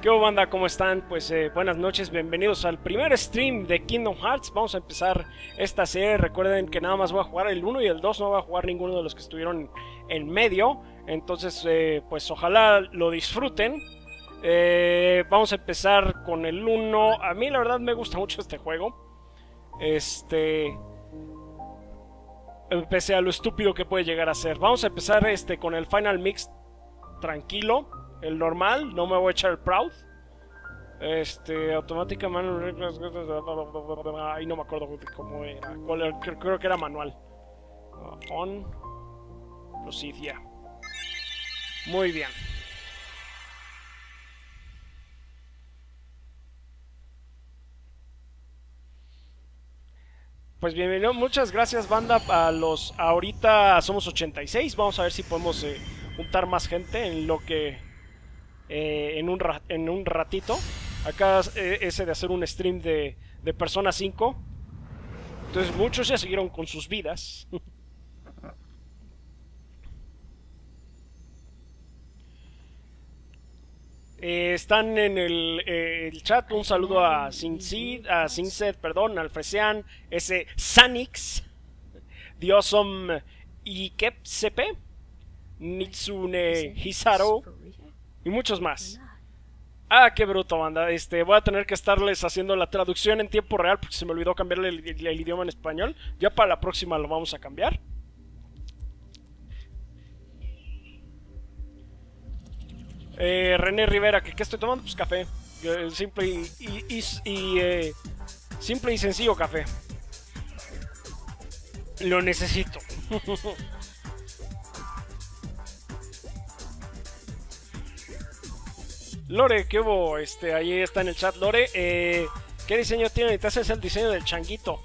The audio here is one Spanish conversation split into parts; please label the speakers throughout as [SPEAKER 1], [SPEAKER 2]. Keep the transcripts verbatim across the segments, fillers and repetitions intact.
[SPEAKER 1] ¿Qué hubo, banda? ¿Cómo están? Pues eh, buenas noches, bienvenidos al primer stream de Kingdom Hearts. Vamos a empezar esta serie. Recuerden que nada más voy a jugar el uno y el dos, no voy a jugar ninguno de los que estuvieron en medio. Entonces, eh, pues ojalá lo disfruten. Eh, vamos a empezar con el uno. A mí la verdad me gusta mucho este juego. Este... Pese a lo estúpido que puede llegar a ser. Vamos a empezar este con el Final Mix tranquilo, el normal, no me voy a echar el proud. Este, automática manual. Ay, no me acuerdo cómo era. ¿Cuál era? Creo, creo que era manual. Uh, on. Proceed, ya. Yeah. Muy bien. Pues bienvenido, muchas gracias, banda. A los ahorita somos ochenta y seis. Vamos a ver si podemos eh, juntar más gente en lo que eh, en un ra en un ratito. Acá eh, ese de hacer un stream de, de Persona cinco. Entonces muchos ya siguieron con sus vidas. Eh, están en el, eh, el chat. Un saludo a Sinsid, a Sinset, perdón, al Fresian, ese Sanix, Diosom Ikepsepe, Nitsune Hisaru y muchos más. Ah, qué bruto, banda. Este, voy a tener que estarles haciendo la traducción en tiempo real porque se me olvidó cambiarle el, el, el idioma en español. Ya para la próxima lo vamos a cambiar. Eh, René Rivera, ¿qué, ¿qué estoy tomando? Pues café. Eh, simple y, y, y, y eh, simple y sencillo café. Lo necesito. Lore, ¿qué hubo? Este, ahí está en el chat, Lore. Eh, ¿Qué diseño tiene? Necesitas es el diseño del changuito.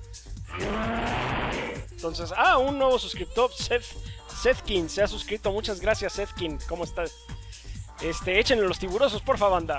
[SPEAKER 1] Entonces, ah, un nuevo suscriptor, Seth, Sethkin, se ha suscrito. Muchas gracias, Sethkin. ¿Cómo estás? Este, échenle los tiburosos, porfa, banda.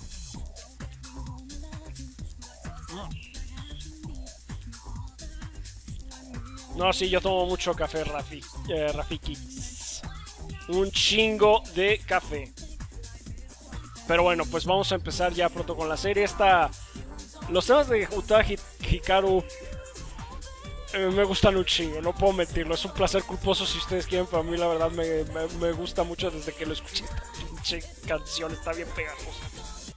[SPEAKER 1] No, sí, yo tomo mucho café, Rafi, eh, Rafiki. Un chingo de café. Pero bueno, pues vamos a empezar ya pronto con la serie. Esta... Los temas de Uta Hikaru eh, me gustan un chingo, no puedo mentirlo. Es un placer culposo si ustedes quieren. Para mí la verdad me, me, me gusta mucho desde que lo escuché. Esta pinche canción está bien pegajosa.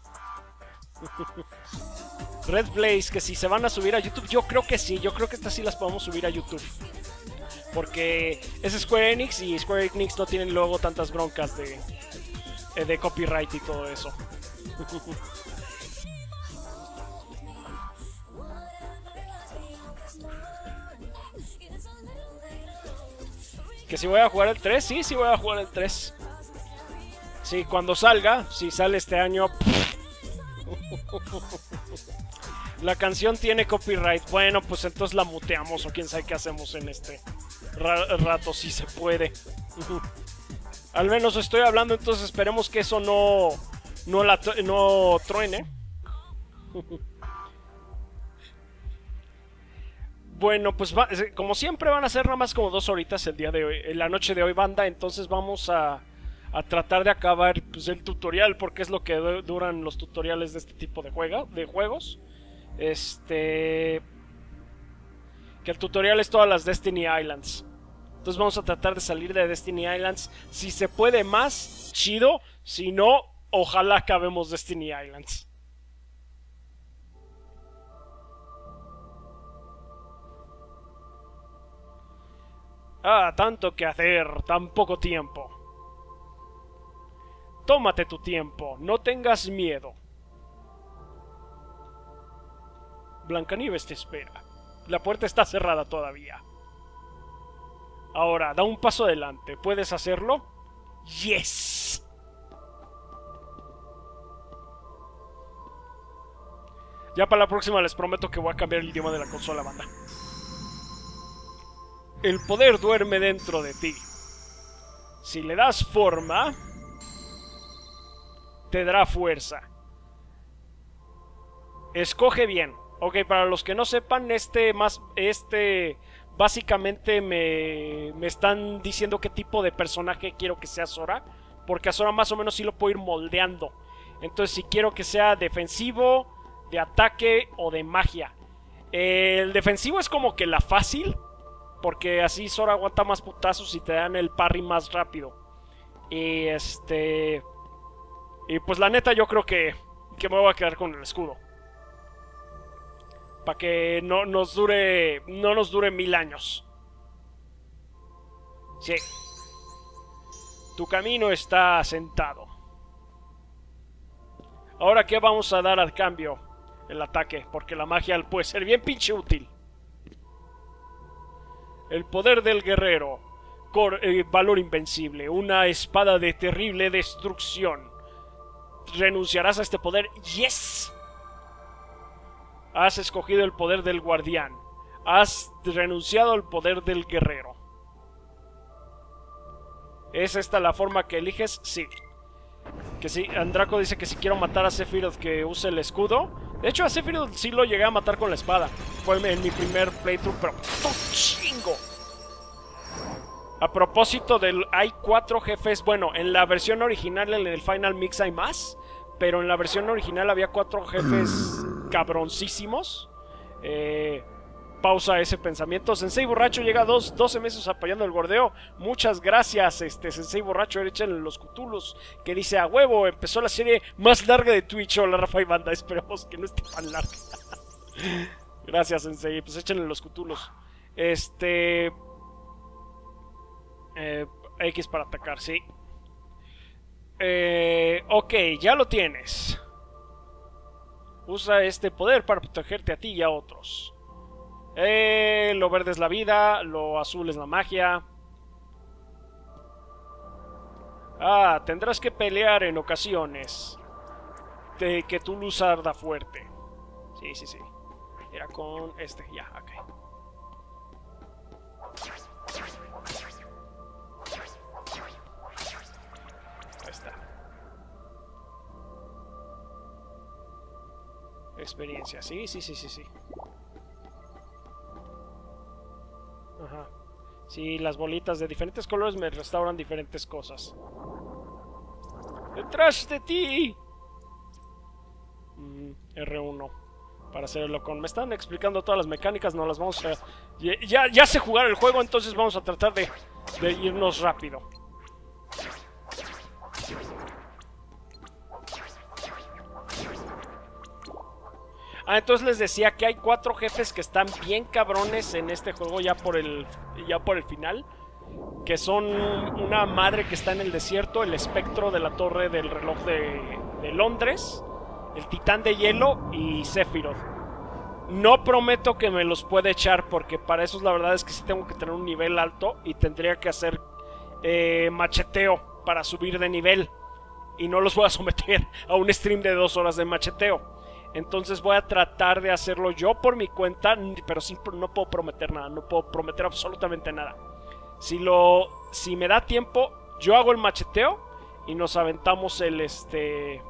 [SPEAKER 1] Red Blaze, que si se van a subir a YouTube, yo creo que sí. Yo creo que estas sí las podemos subir a YouTube, porque es Square Enix y Square Enix no tienen luego tantas broncas de, de copyright y todo eso. Que si voy a jugar el tres, sí, sí voy a jugar el tres. Sí, cuando salga, si sale este año. La canción tiene copyright. Bueno, pues entonces la muteamos o quién sabe qué hacemos en este ra rato, si se puede. Al menos estoy hablando, entonces esperemos que eso no no la no truene. Bueno, pues va, como siempre van a ser nada más como dos horitas el día de hoy, la noche de hoy, banda. Entonces vamos a, a tratar de acabar pues, el tutorial, porque es lo que duran los tutoriales de este tipo de, juega, de juegos. Este... Que el tutorial es todas las Destiny Islands. Entonces vamos a tratar de salir de Destiny Islands. Si se puede más, chido. Si no, ojalá acabemos Destiny Islands. Ah, tanto que hacer, tan poco tiempo. Tómate tu tiempo, no tengas miedo. Blancanieves te espera. La puerta está cerrada todavía. Ahora, da un paso adelante. ¿Puedes hacerlo? ¡Yes! Ya para la próxima les prometo que voy a cambiar el idioma de la consola, banda. El poder duerme dentro de ti. Si le das forma, te dará fuerza. Escoge bien. Ok, para los que no sepan, este más este básicamente me, me están diciendo qué tipo de personaje quiero que sea Sora, porque a Sora más o menos sí lo puedo ir moldeando. Entonces si quiero que sea defensivo, de ataque o de magia. El defensivo es como que la fácil, porque así Sora aguanta más putazos y te dan el parry más rápido. Y este... Y pues la neta yo creo que, que me voy a quedar con el escudo. Para que no nos dure... No nos dure mil años. Sí. Tu camino está asentado. Ahora, ¿qué vamos a dar al cambio? El ataque, porque la magia puede ser bien pinche útil. El poder del guerrero. Cor eh, valor invencible. Una espada de terrible destrucción. ¿Renunciarás a este poder? ¡Yes! Has escogido el poder del guardián. Has renunciado al poder del guerrero. ¿Es esta la forma que eliges? Sí. Que sí, Andraco dice que si quiero matar a Sephiroth que use el escudo. De hecho a Sephiroth sí lo llegué a matar con la espada. Fue en mi primer playthrough, pero ¡oh, chingo! A propósito del... Hay cuatro jefes. Bueno, en la versión original, en el Final Mix hay más. Pero en la versión original había cuatro jefes cabroncísimos. Eh... Pausa ese pensamiento. Sensei Borracho llega a dos, doce meses apoyando el gordeo. Muchas gracias, este Sensei Borracho. Échenle los cutulos. Que dice a huevo. Empezó la serie más larga de Twitch. Hola, Rafa y Banda. Esperemos que no esté tan larga. Gracias, Sensei. Pues échenle los cutulos. Este. Eh, X para atacar, sí. Eh, ok, ya lo tienes. Usa este poder para protegerte a ti y a otros. Eh, lo verde es la vida, lo azul es la magia. Ah, tendrás que pelear en ocasiones de que tu luz arda fuerte. Sí, sí, sí. Era con este, ya, ok. Ahí está. Experiencia, sí, sí, sí, sí, sí. Ajá. Sí, las bolitas de diferentes colores me restauran diferentes cosas. ¡Detrás de ti! Mm, R uno. Para hacerlo con... Me están explicando todas las mecánicas, no las vamos a... Ya, ya sé jugar el juego, entonces vamos a tratar de, de irnos rápido. Ah, entonces les decía que hay cuatro jefes que están bien cabrones en este juego ya por el, ya por el final. Que son una madre que está en el desierto, el espectro de la torre del reloj de, de Londres, el titán de hielo y Sephiroth. No prometo que me los pueda echar porque para eso la verdad es que sí tengo que tener un nivel alto y tendría que hacer eh, macheteo para subir de nivel. Y no los voy a someter a un stream de dos horas de macheteo. Entonces voy a tratar de hacerlo yo por mi cuenta, pero sí, no puedo prometer nada, no puedo prometer absolutamente nada. Si lo, si me da tiempo, yo hago el macheteo y nos aventamos el este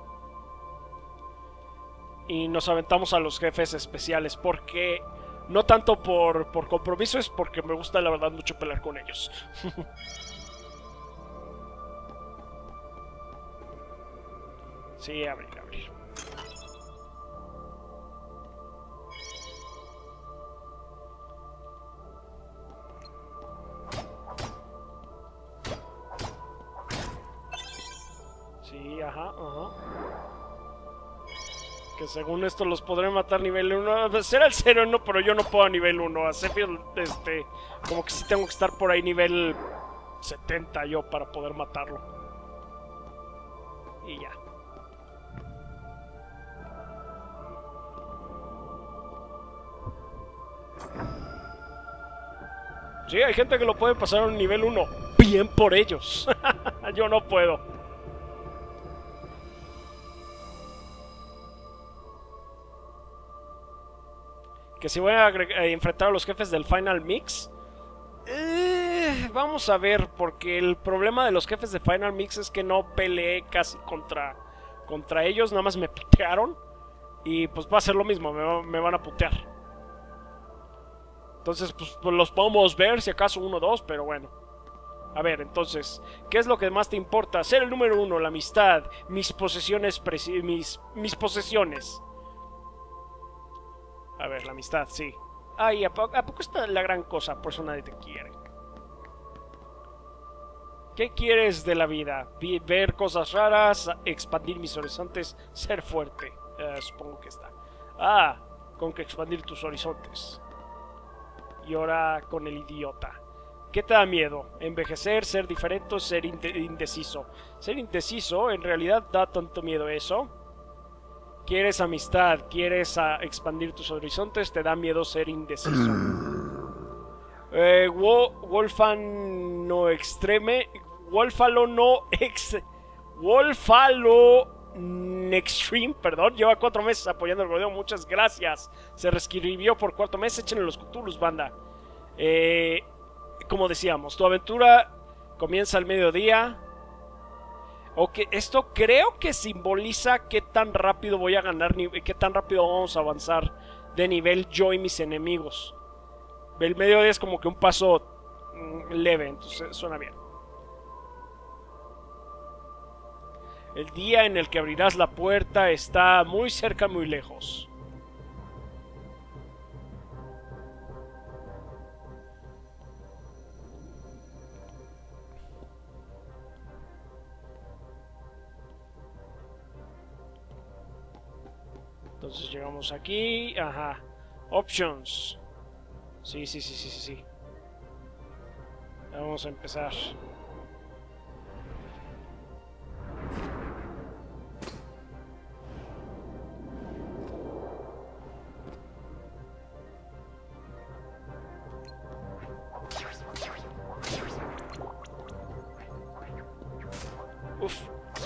[SPEAKER 1] y nos aventamos a los jefes especiales, porque no tanto por por compromiso, es porque me gusta la verdad mucho pelear con ellos. Sí, abrir, abrir. Sí, ajá, ajá. Que según esto los podré matar nivel uno. Será el cero, no, pero yo no puedo a nivel uno. A Sephiroth, este, como que sí tengo que estar por ahí nivel setenta yo para poder matarlo. Y ya. Sí, hay gente que lo puede pasar a un nivel uno. Bien por ellos. Yo no puedo. Que si voy a, a enfrentar a los jefes del Final Mix. Eh, vamos a ver, porque el problema de los jefes de Final Mix es que no peleé casi contra, contra ellos, nada más me putearon. Y pues va a ser lo mismo, me, me van a putear. Entonces pues, pues los podemos ver si acaso uno o dos, pero bueno. A ver, entonces, ¿qué es lo que más te importa? Ser el número uno, la amistad, mis posesiones, mis, mis posesiones. A ver, la amistad, sí. Ay, ¿a poco, ¿a poco está la gran cosa? Por eso nadie te quiere. ¿Qué quieres de la vida? Ver cosas raras, expandir mis horizontes, ser fuerte. Uh, supongo que está. Ah, con que expandir tus horizontes. Y ahora con el idiota. ¿Qué te da miedo? Envejecer, ser diferente, ser indeciso. Ser indeciso, en realidad da tanto miedo eso. ¿Quieres amistad? ¿Quieres uh, expandir tus horizontes? Te da miedo ser indeciso. Eh, wo, Wolfano Extreme. Wolfalo no ex. Wolfalo Extreme, perdón. Lleva cuatro meses apoyando el rodeo. Muchas gracias. Se reescribió por cuarto mes. Échenle los Cthulhus, banda. Eh, como decíamos, tu aventura comienza al mediodía. Ok, esto creo que simboliza qué tan rápido voy a ganar, qué tan rápido vamos a avanzar de nivel yo y mis enemigos. El mediodía es como que un paso mm, leve, entonces suena bien. El día en el que abrirás la puerta está muy cerca, muy lejos. Entonces llegamos aquí. Ajá. Options. Sí, sí, sí, sí, sí, sí. Vamos a empezar. Uf.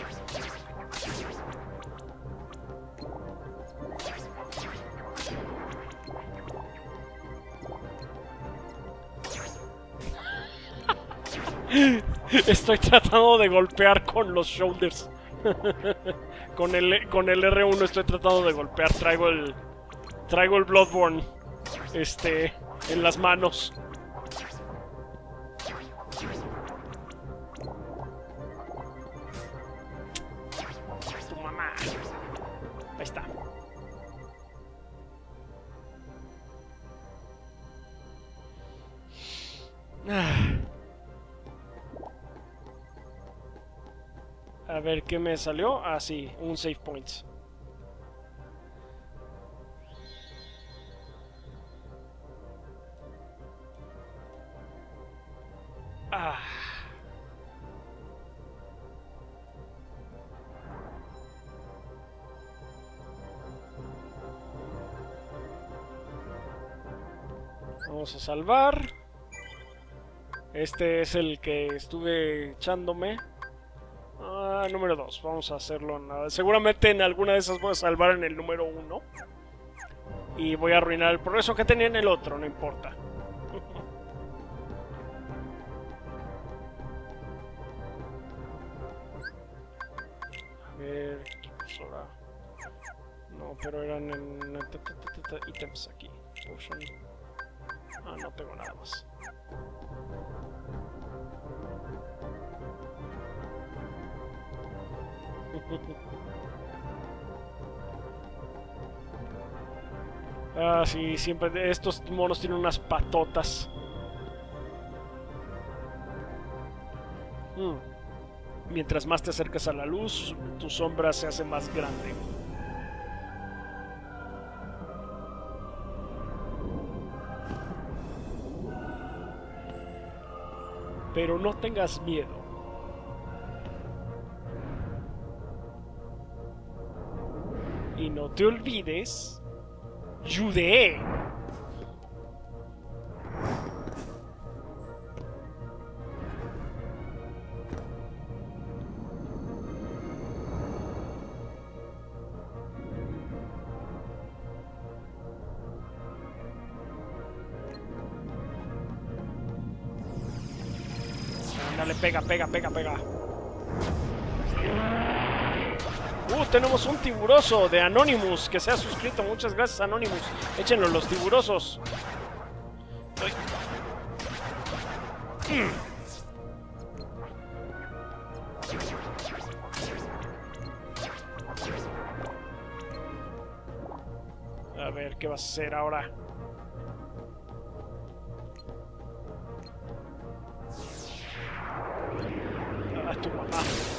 [SPEAKER 1] Estoy tratando de golpear con los shoulders. con el con el R uno estoy tratando de golpear. Traigo el traigo el Bloodborne este en las manos. Tu mamá. Ahí está. Ah. A ver qué me salió. Ah, sí, un save point. Ah. Vamos a salvar. Este es el que estuve echándome. Ah, número dos, vamos a hacerlo. Nada. Seguramente en alguna de esas voy a salvar en el número uno. Y voy a arruinar el progreso que tenía en el otro, no importa. A ver, ¿qué pasó ahora? No, pero eran en ítems aquí. Potion. Ah, no tengo nada más. Ah, sí, siempre estos monos tienen unas patotas. Hmm. Mientras más te acercas a la luz, tu sombra se hace más grande. Pero no tengas miedo. Y no te olvides, Judeé. Dale, pega, pega, pega, pega. Uh, tenemos un tiburoso de Anonymous que se ha suscrito. Muchas gracias, Anonymous. Échenlo, los tiburosos. Mm. qué vas a hacer ahora. A tu mamá.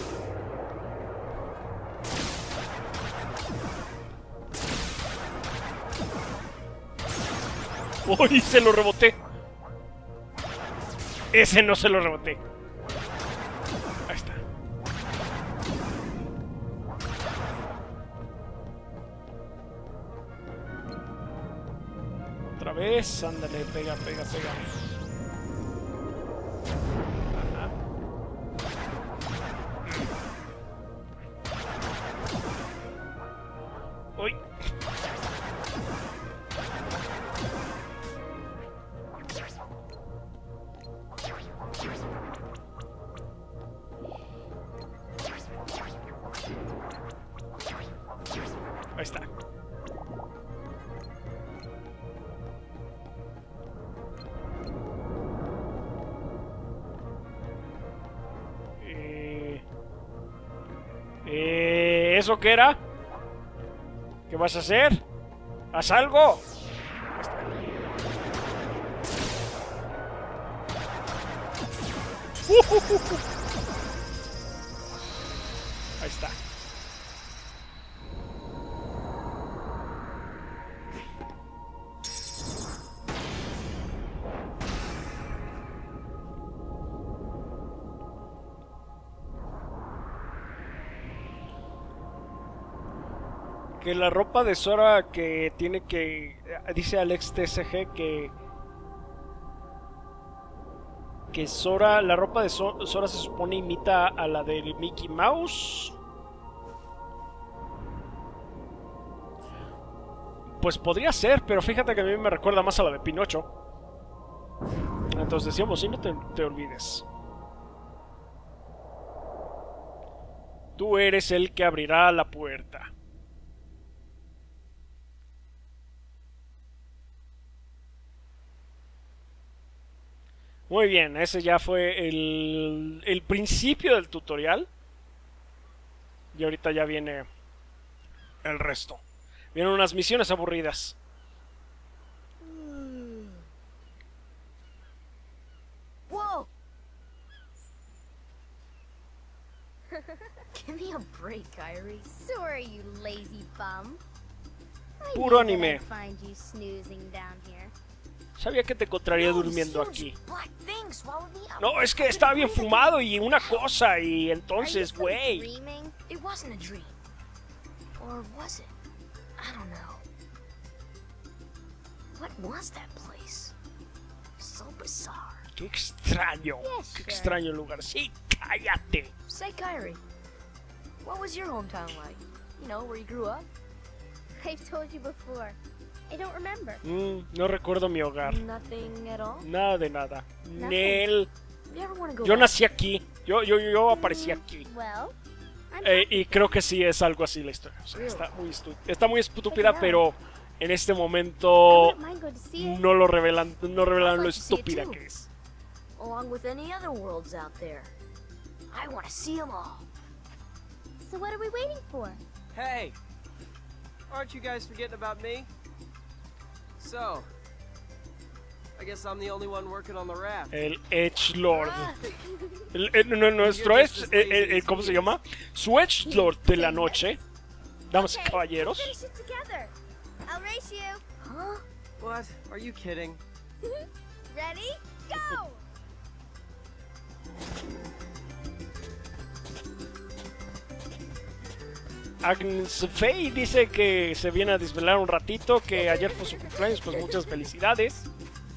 [SPEAKER 1] ¡Uy! Se lo reboté. Ese no se lo reboté. Ahí está. Otra vez. Ándale, pega, pega, pega. Ajá. ¡Uy! Ahí está. Eh, eh, ¿Eso qué era? ¿Qué vas a hacer? ¡Haz algo! Ahí está. Uh, uh, uh, uh. Ahí está. Que la ropa de Sora que tiene que... Dice Alex T S G que... Que Sora... La ropa de so Sora se supone imita a la de Mickey Mouse. Pues podría ser, pero fíjate que a mí me recuerda más a la de Pinocho. Entonces decíamos, sí, no te, te olvides. Tú eres el que abrirá la puerta. Muy bien, ese ya fue el, el principio del tutorial. Y ahorita ya viene el resto. Vienen unas misiones aburridas.
[SPEAKER 2] Whoa! Give me a break, Kairi.
[SPEAKER 3] Sorry, you lazy bum. I
[SPEAKER 1] Puro
[SPEAKER 3] knew that
[SPEAKER 1] anime.
[SPEAKER 3] I'd find you snoozing down here.
[SPEAKER 1] Sabía que te encontraría
[SPEAKER 2] No,
[SPEAKER 1] durmiendo
[SPEAKER 2] seriously,
[SPEAKER 1] aquí.
[SPEAKER 2] black things swallowed me up.
[SPEAKER 1] No, es que
[SPEAKER 2] I
[SPEAKER 1] estaba
[SPEAKER 2] couldn't
[SPEAKER 1] bien
[SPEAKER 2] breathe.
[SPEAKER 1] fumado y una cosa y
[SPEAKER 3] Are you
[SPEAKER 1] entonces,
[SPEAKER 3] still
[SPEAKER 1] güey.
[SPEAKER 3] dreaming?
[SPEAKER 2] It wasn't a dream. Or was it? I don't know. What was that place? So bizarre.
[SPEAKER 1] Qué extraño,
[SPEAKER 3] Yes,
[SPEAKER 1] qué
[SPEAKER 3] sir.
[SPEAKER 1] extraño lugar. Sí, cállate.
[SPEAKER 2] Say, Kairi, what was your hometown like? You know, where you grew up?
[SPEAKER 3] I've told you before. I don't remember.
[SPEAKER 1] Mm, no recuerdo mi hogar.
[SPEAKER 2] Nothing at all?
[SPEAKER 1] Nada de nada.
[SPEAKER 3] Nothing.
[SPEAKER 1] Nel.
[SPEAKER 2] You ever want to go
[SPEAKER 1] Yo
[SPEAKER 2] back?
[SPEAKER 1] nací aquí. Yo, yo, yo aparecí aquí.
[SPEAKER 3] Well, I'm
[SPEAKER 1] Eh,
[SPEAKER 3] happy
[SPEAKER 1] y
[SPEAKER 3] for
[SPEAKER 1] creo
[SPEAKER 3] you.
[SPEAKER 1] que sí es algo así la historia. O sea,
[SPEAKER 2] Really?
[SPEAKER 1] está muy estu- está muy estúpida,
[SPEAKER 3] Check it out.
[SPEAKER 1] pero en este
[SPEAKER 3] I
[SPEAKER 1] momento
[SPEAKER 3] wouldn't mind going to see it.
[SPEAKER 1] no lo revelan, no revelan
[SPEAKER 2] I'd
[SPEAKER 1] lo
[SPEAKER 2] like to see it
[SPEAKER 1] estúpida
[SPEAKER 2] too.
[SPEAKER 1] que es.
[SPEAKER 2] Along with any other worlds out there. I want to see them all.
[SPEAKER 3] So what are we waiting for?
[SPEAKER 4] Hey! Aren't you guys forgetting about me? So, I guess I'm the only one working on the raft.
[SPEAKER 1] El Edgelord.
[SPEAKER 3] Ah.
[SPEAKER 1] El, el- no, nuestro Edge, el- el- el- ¿cómo se llama? Su Edgelord de la noche. Damas y
[SPEAKER 3] Okay,
[SPEAKER 1] caballeros.
[SPEAKER 3] we'll finish it together. I'll race you.
[SPEAKER 2] Huh?
[SPEAKER 4] What? Are you kidding?
[SPEAKER 3] Ready? Go!
[SPEAKER 1] Agnes Faye dice que se viene a desvelar un ratito, que ayer fue su cumpleaños, pues muchas felicidades.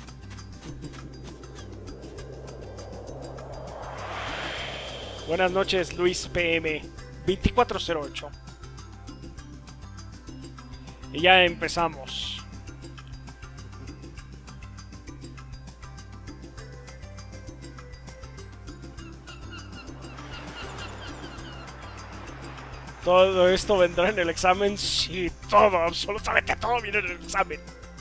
[SPEAKER 1] Buenas noches, Luis P M veinticuatro cero ocho. Y ya empezamos. ¿Todo esto vendrá en el examen? Sí, todo, absolutamente todo viene en el examen.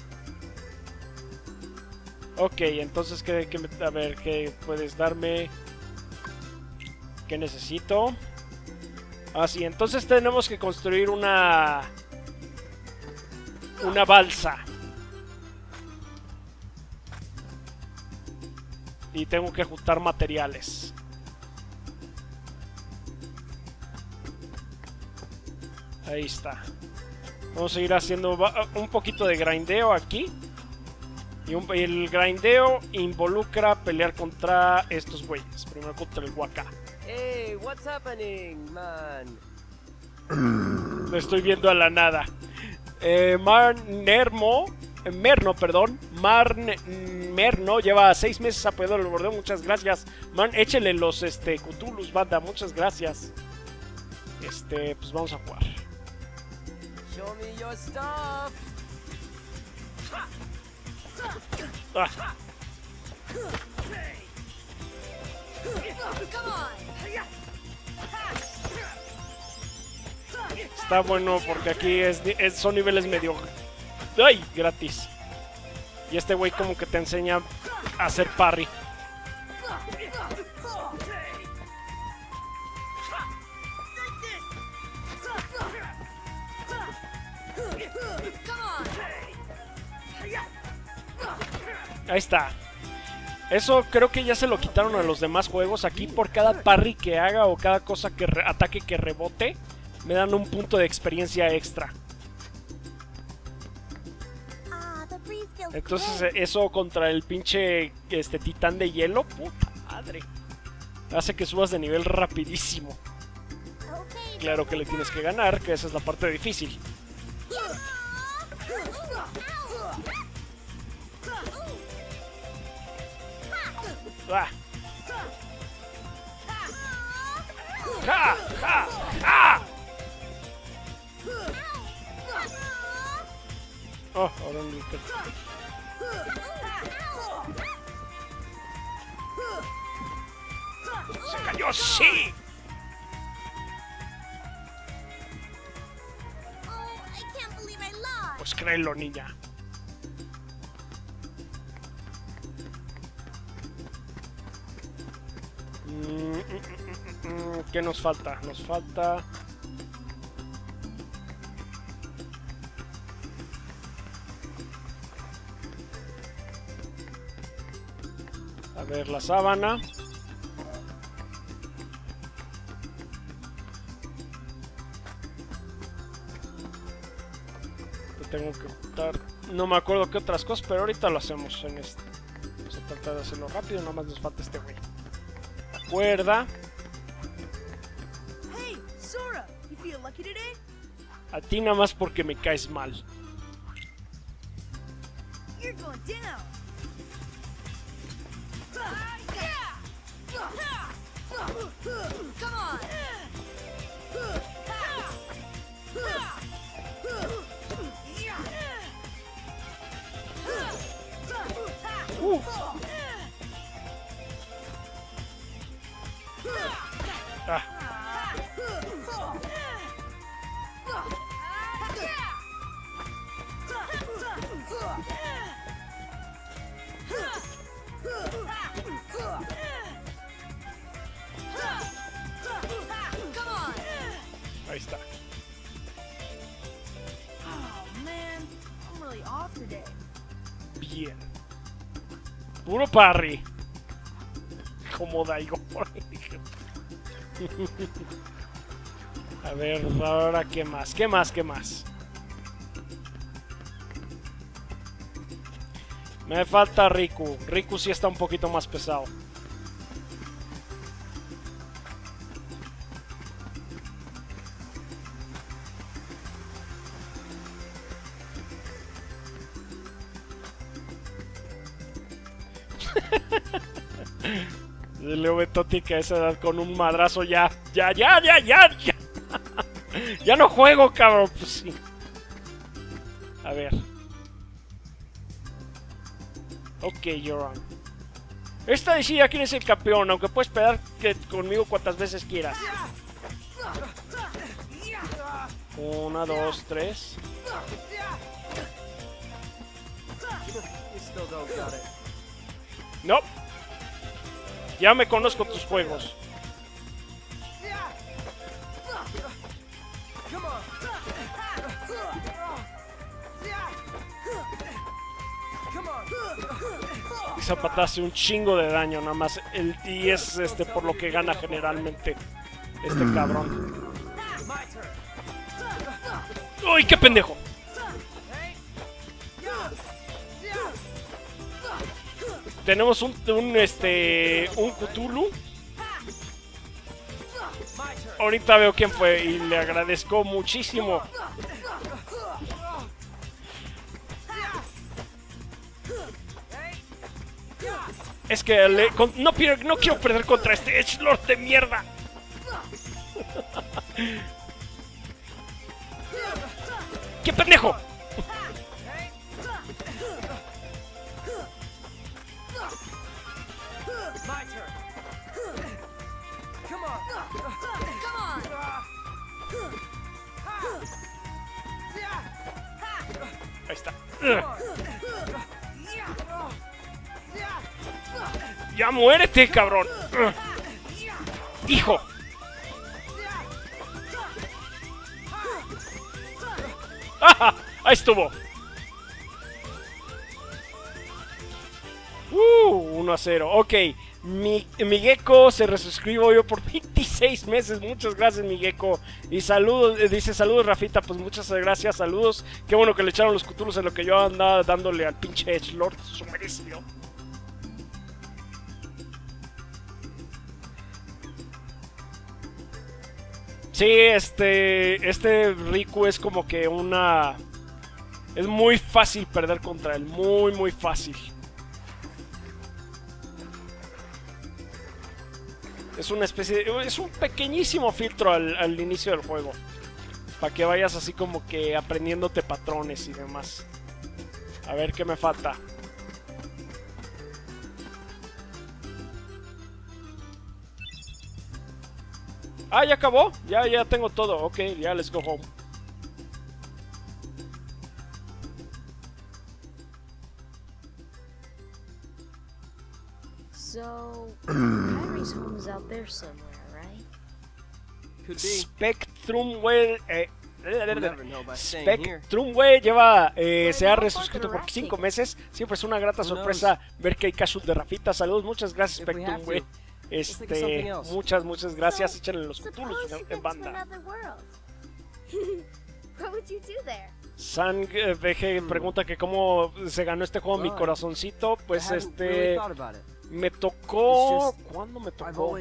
[SPEAKER 1] Ok, entonces, ¿qué, qué me- a ver, ¿qué puedes darme? ¿Qué necesito? Ah, sí, entonces tenemos que construir una... una balsa. Y tengo que juntar materiales. Ahí está. Vamos a ir haciendo un poquito de grindeo aquí. Y, un, y el grindeo involucra pelear contra estos güeyes. Primero contra el Waka.
[SPEAKER 4] Hey, what's happening, man?
[SPEAKER 1] Lo estoy viendo a la nada. Eh, Mar Nermo. Merno, perdón. Mar Merno lleva seis meses apoyando el bordeo. Muchas gracias. Man, échele los este, Cthulhus, banda. Muchas gracias. Este, pues vamos a jugar.
[SPEAKER 4] Show me your stuff.
[SPEAKER 1] Ah. Está bueno porque aquí es, es, son niveles medio... ¡Ay! Gratis. Y este güey como que te enseña a hacer parry. Ahí está. Eso creo que ya se lo quitaron a los demás juegos. Aquí por cada parry que haga o cada cosa que re ataque que rebote, me dan un punto de experiencia extra. Entonces eso contra el pinche este titán de hielo, puta madre, hace que subas de nivel rapidísimo. Claro que le tienes que ganar, que esa es la parte difícil. Ah. ¡Ja! ¡Ja! ¡Ja! Oh, ahora no. ¡Se cayó! ¡Sí! Pues créelo, niña. ¿Qué nos falta? Nos falta... A ver, la sábana. Te tengo que juntar... No me acuerdo qué otras cosas, pero ahorita lo hacemos en este. Vamos a tratar de hacerlo rápido, nada más nos falta este güey. Cuerda.
[SPEAKER 5] Hey, Sora, you feel lucky today?
[SPEAKER 1] A ti nada más porque me caes mal.
[SPEAKER 5] You're going down.
[SPEAKER 2] Come on!
[SPEAKER 1] Uh. Ah. Ahí está.
[SPEAKER 5] Oh man, I'm really off today.
[SPEAKER 1] Bien. Puro parry. Como Daigo. A ver, ahora qué más, qué más, qué más. Me falta Riku. Riku sí está un poquito más pesado. Leo Betoti que a esa edad con un madrazo ya, ya, ya, ya, ya, ya. Ya no juego, cabrón. Pues sí. A ver. Ok, Yoran. Esta decide quién es el campeón, aunque puedes pelear que conmigo cuantas veces quieras. Una, dos, tres. No. Ya me conozco tus juegos. esa patada hace un chingo de daño nada más. El, y es este por lo que gana generalmente este cabrón. ¡Uy, qué pendejo! Tenemos un, un este un Cthulhu. Ahorita veo quién fue y le agradezco muchísimo. Es que le, con, no, no quiero perder contra este Edgelord de mierda. ¡Qué pendejo! Ahí está. ¡Ya muérete, cabrón! ¡Hijo! ¡Ah! ¡Ahí estuvo! ¡Uh! uno a cero. Ok. Mi, mi gecko se resuscribió yo por veintiséis meses. Muchas gracias, mi gecko. Y saludos, eh, dice saludos, Rafita. Pues muchas gracias, saludos. Qué bueno que le echaron los Cthulhus en lo que yo andaba dándole al pinche Edgelord. Su merecido. Sí, este. Este Riku es como que una. Es muy fácil perder contra él. Muy, muy fácil. Es una especie de, es un pequeñísimo filtro al, al inicio del juego. Para que vayas así como que aprendiéndote patrones y demás. A ver qué me falta. Ah, ya acabó. Ya, ya tengo todo. Ok, ya let's go home.
[SPEAKER 2] So, Kyrie's home is out there somewhere, right?
[SPEAKER 4] Could be.
[SPEAKER 1] Spectrumware eh,
[SPEAKER 4] We'll never know by staying here.
[SPEAKER 1] Spectrumware lleva eh, se ha resuscitado por cinco meses. Siempre es una grata sorpresa ver que hay casual de Rafita. Saludos, muchas gracias, Spectrumware. Este, muchas, muchas gracias. Échenle los Cthulhus en banda.
[SPEAKER 3] What would you do there?
[SPEAKER 1] Sang V G pregunta que cómo se ganó este juego mi corazoncito. Pues este me tocó. ¿Cuándo me tocó?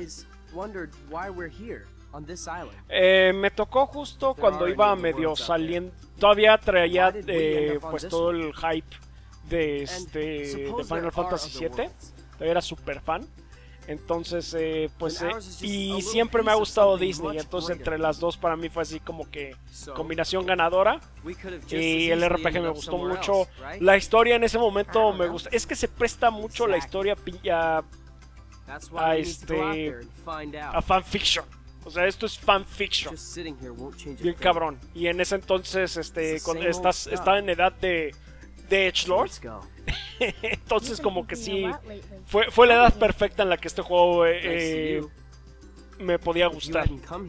[SPEAKER 1] Eh, me tocó justo cuando iba medio saliendo. Todavía traía eh, pues todo el hype de este de Final Fantasy siete. Todavía era super fan. Entonces, eh, pues, eh, y siempre me ha gustado Disney. Entonces, entre las dos, para mí fue así como que combinación ganadora. Y el R P G me gustó mucho. La historia en ese momento me gusta. Es que se presta mucho la historia a, a este a fanfiction. O sea, esto es fanfiction. Bien cabrón. Y en ese entonces, este, cuando estás, estaba en edad de, de Edgelord. Entonces como que sí fue, fue la edad perfecta en la que este juego eh, eh, me podía gustar.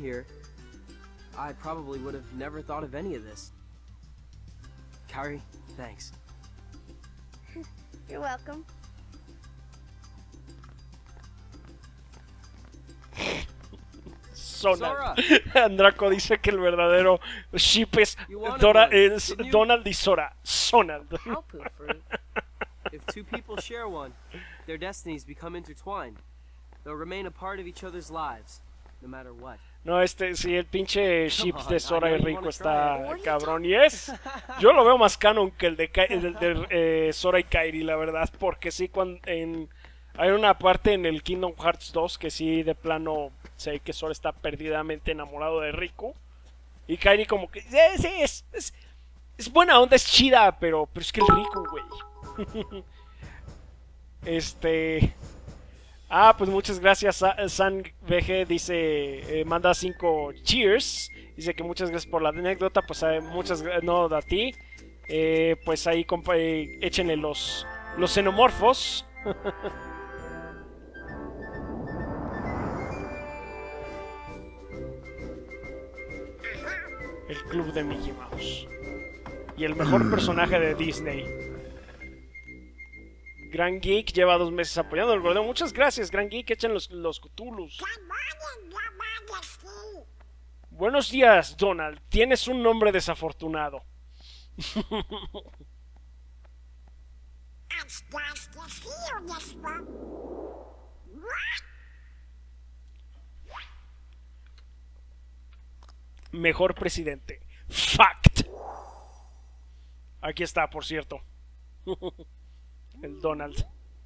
[SPEAKER 3] You're welcome.
[SPEAKER 1] Sonald. Andraco dice que el verdadero ship es, Dora, es Donald y Sora. Sonald.
[SPEAKER 4] If two people share one, their destinies become intertwined. They'll remain a part of each other's lives, no matter what.
[SPEAKER 1] No, este, sí, el pinche ship de Sora y Rico está cabrón. Y es, yo lo veo más canon que el de, el de eh, Sora y Kairi, la verdad. Porque sí, cuando en, hay una parte en el Kingdom Hearts dos que sí, de plano, sé que Sora está perdidamente enamorado de Rico. Y Kairi como que, sí, sí, es, es, es buena onda, es chida, pero, pero es que el Rico, güey. Este. Ah, pues muchas gracias. San V G dice, eh, manda cinco cheers. Dice que muchas gracias por la anécdota. Pues eh, muchas gracias, no, a ti. Eh, pues ahí, compa, eh, échenle los, los xenomorfos. El club de Mickey Mouse. Y el mejor personaje de Disney. Gran Geek lleva dos meses apoyando el gordeo. Muchas gracias, Gran Geek. Echen los, los Cthulhus. Buenos días, Donald. Tienes un nombre desafortunado. Mejor presidente. Fact. Aquí está, por cierto. El Donald.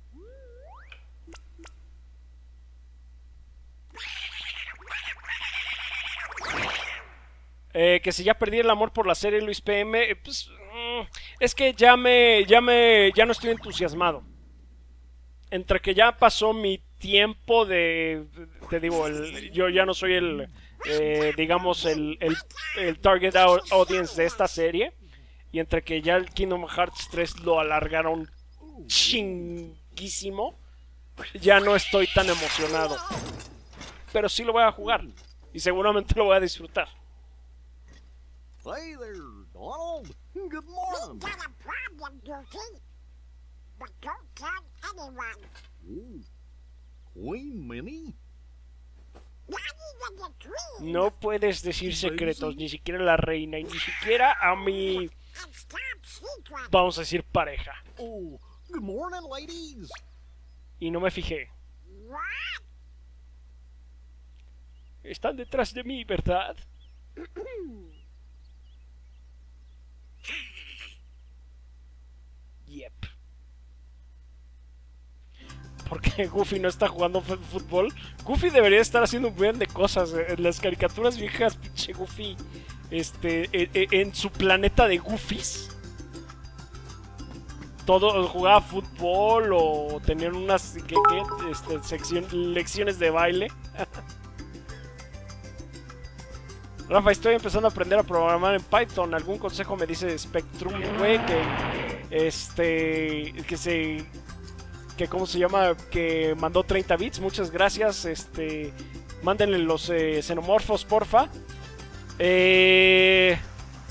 [SPEAKER 1] Eh, que si ya perdí el amor por la serie Luis P M, eh, pues mm, es que ya me, ya me, ya no estoy entusiasmado. Entre que ya pasó mi tiempo de, te digo, el, yo ya no soy el, eh, digamos el, el, el target audience de esta serie, y entre que ya el Kingdom Hearts tres lo alargaron chinguísimo, ya no estoy tan emocionado. Pero sí lo voy a jugar y seguramente lo voy a disfrutar.
[SPEAKER 6] Hey there, Donald. Good morning.
[SPEAKER 7] We've got a problem, Goofy. But don't tell anyone.
[SPEAKER 6] Ooh, Queen Minnie?
[SPEAKER 7] Not even the Queen.
[SPEAKER 1] No puedes decir secretos, ni siquiera la reina, y ni siquiera a mi,
[SPEAKER 7] And stop secret.
[SPEAKER 1] vamos a decir, pareja.
[SPEAKER 6] Oh, good morning, ladies.
[SPEAKER 1] Y no me fijé.
[SPEAKER 7] What?
[SPEAKER 1] Están detrás de mí, ¿verdad? Yep. ¿Por qué Goofy no está jugando fútbol? Goofy debería estar haciendo un buen de cosas. En las caricaturas viejas, pinche Goofy, este, en, en su planeta de Goofies, todo jugaba fútbol o tenían unas ¿qué, qué? Este, sección, lecciones de baile. Rafa, estoy empezando a aprender a programar en Python. ¿Algún consejo me dice Spectrum, güey? Que, este, que se, que cómo se llama, que mandó treinta bits. Muchas gracias. Este, mándenle los eh, xenomorfos, porfa. Eh,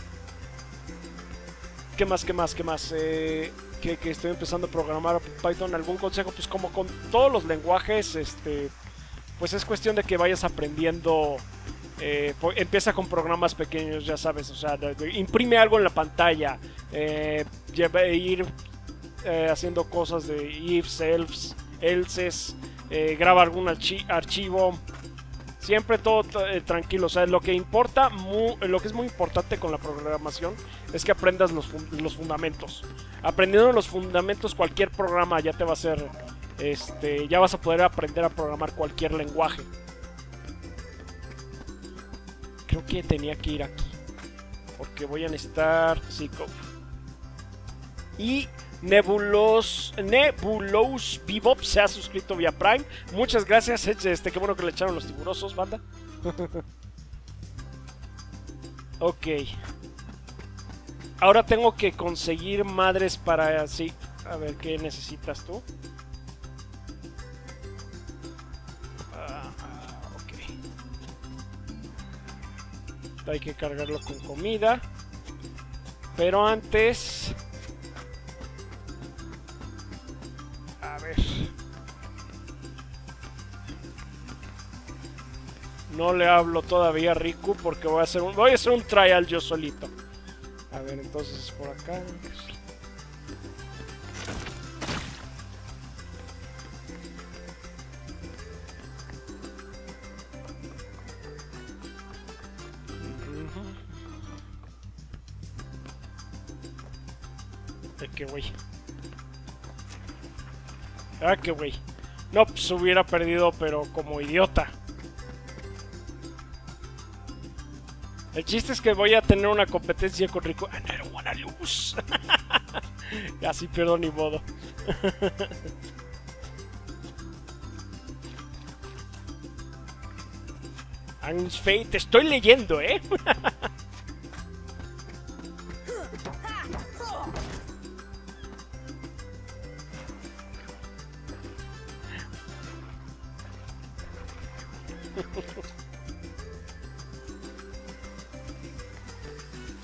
[SPEAKER 1] ¿Qué más, qué más, qué más? Eh, que, que estoy empezando a programar Python. ¿Algún consejo? Pues como con todos los lenguajes, este, pues es cuestión de que vayas aprendiendo. Eh, empieza con programas pequeños, ya sabes, o sea, de, de, imprime algo en la pantalla, eh, lleva, ir eh, haciendo cosas de ifs, elfs, elses, eh, graba algún archi archivo, siempre todo eh, tranquilo. O sea, lo que importa, muy, lo que es muy importante con la programación es que aprendas los, fun los fundamentos. Aprendiendo los fundamentos, cualquier programa ya te va a hacer, este, ya vas a poder aprender a programar cualquier lenguaje. Creo que tenía que ir aquí, porque voy a necesitar Psycho. Y Nebulos, Nebulos Bebop se ha suscrito vía Prime. Muchas gracias, este, qué bueno que le echaron los tiburosos, banda. Ok. Ahora tengo que conseguir madres para... Sí, a ver, ¿qué necesitas tú? Hay que cargarlo con comida. Pero antes... A ver... No le hablo todavía a Riku porque voy a hacer un, voy a hacer un trial yo solito. A ver, entonces por acá... ¿De qué güey? Ah, qué güey. No, pues hubiera perdido, pero como idiota. El chiste es que voy a tener una competencia con Rico. And I don't wanna lose. Así pierdo ni modo. Ang's Fate, te estoy leyendo, ¿eh?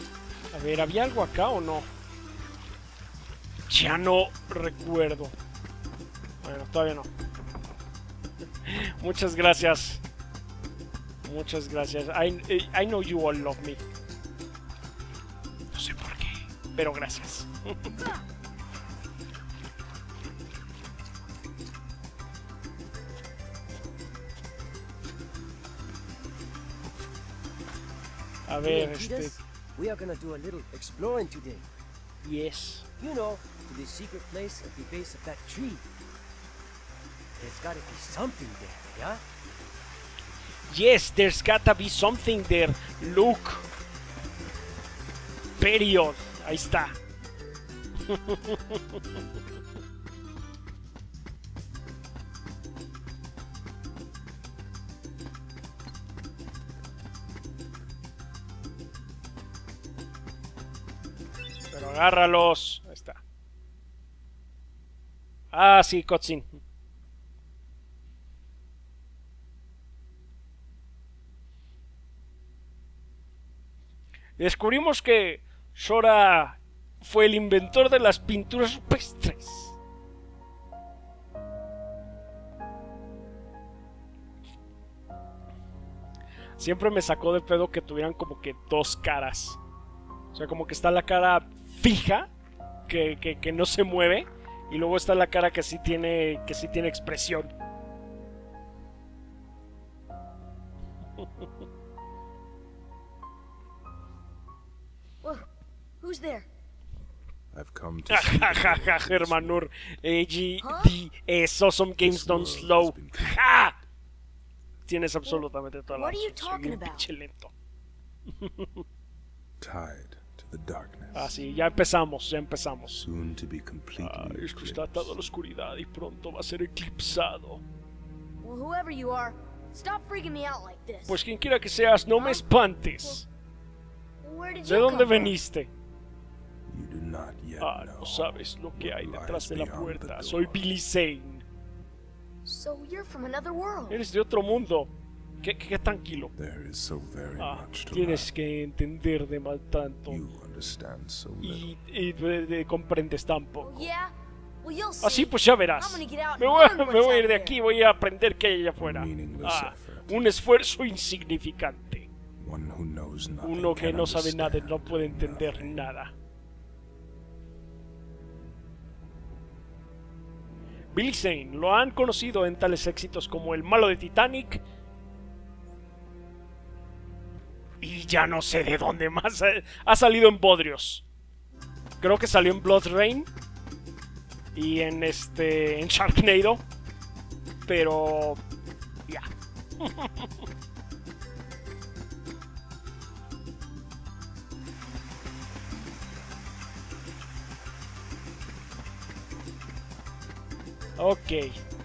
[SPEAKER 1] A ver, ¿había algo acá o no? Ya no recuerdo. Bueno, todavía no. Muchas gracias. Muchas gracias. I, I know you all love me. No sé por qué, pero gracias. A ver, este...
[SPEAKER 4] We are gonna do a little exploring today.
[SPEAKER 1] Yes.
[SPEAKER 4] You know, to the secret place at the base of that tree. There's gotta be something there, yeah?
[SPEAKER 1] Yes, there's gotta be something there. Look. Period. Ahí está. Pero agárralos. Ahí está. Ah, sí, cutscene. Descubrimos que Sora fue el inventor de las pinturas rupestres. Siempre me sacó de pedo que tuvieran como que dos caras. O sea, como que está la cara fija, que, que, que no se mueve, y luego está la cara que sí tiene, que sí tiene expresión.
[SPEAKER 2] Who's there?
[SPEAKER 8] I've come to see
[SPEAKER 1] Jajaja, Hermanur. A G D S Awesome Games Don't Slow. ¡Ja! Tienes absolutamente toda la
[SPEAKER 2] What are you
[SPEAKER 1] razón. Soy
[SPEAKER 2] talking
[SPEAKER 1] un
[SPEAKER 2] about?
[SPEAKER 1] pinche lento.
[SPEAKER 8] tied to the darkness.
[SPEAKER 1] Ah, sí, ya empezamos, ya empezamos.
[SPEAKER 8] Soon to be completely
[SPEAKER 1] Ah, es que está
[SPEAKER 8] eclipsed.
[SPEAKER 1] atado a la oscuridad y pronto va a ser eclipsado.
[SPEAKER 2] Well, whoever you are, stop freaking me out like this.
[SPEAKER 1] Pues quien quiera que seas, no me espantes.
[SPEAKER 2] Where did
[SPEAKER 1] ¿De
[SPEAKER 2] you
[SPEAKER 1] dónde
[SPEAKER 2] come from?
[SPEAKER 1] veniste?
[SPEAKER 8] You do not yet
[SPEAKER 1] Ah,
[SPEAKER 8] know
[SPEAKER 1] no sabes lo que hay
[SPEAKER 8] what
[SPEAKER 1] detrás de
[SPEAKER 8] lies
[SPEAKER 1] la
[SPEAKER 8] beyond the
[SPEAKER 1] puerta.
[SPEAKER 8] door.
[SPEAKER 1] Soy Billy Zane.
[SPEAKER 2] So you're from another world.
[SPEAKER 1] Eres de otro mundo. Qué, qué tranquilo.
[SPEAKER 8] There is so very
[SPEAKER 1] Ah,
[SPEAKER 8] much to
[SPEAKER 1] tienes
[SPEAKER 8] learn.
[SPEAKER 1] que entender de mal tanto.
[SPEAKER 8] You understand so
[SPEAKER 1] Y,
[SPEAKER 8] little.
[SPEAKER 1] y de- de- comprendes tan poco.
[SPEAKER 2] Oh, yeah? Well, you'll see.
[SPEAKER 1] Así pues ya verás.
[SPEAKER 2] I'm gonna get out
[SPEAKER 1] Me
[SPEAKER 2] and
[SPEAKER 1] voy, a,
[SPEAKER 2] learn
[SPEAKER 1] me
[SPEAKER 2] what's
[SPEAKER 1] voy a ir
[SPEAKER 2] out
[SPEAKER 1] de
[SPEAKER 2] there.
[SPEAKER 1] aquí, voy a aprender qué hay allá afuera.
[SPEAKER 8] Meaningless
[SPEAKER 1] Ah,
[SPEAKER 8] effort.
[SPEAKER 1] un esfuerzo insignificante.
[SPEAKER 8] One who knows nothing
[SPEAKER 1] Uno que
[SPEAKER 8] can
[SPEAKER 1] no sabe nada y
[SPEAKER 8] understand
[SPEAKER 1] no puede entender
[SPEAKER 8] nothing.
[SPEAKER 1] nada. Billy Zane lo han conocido en tales éxitos como el malo de Titanic. Y ya no sé de dónde más ha, ha salido en bodrios. Creo que salió en Blood Rain y en este en Sharknado, pero ya. Ok.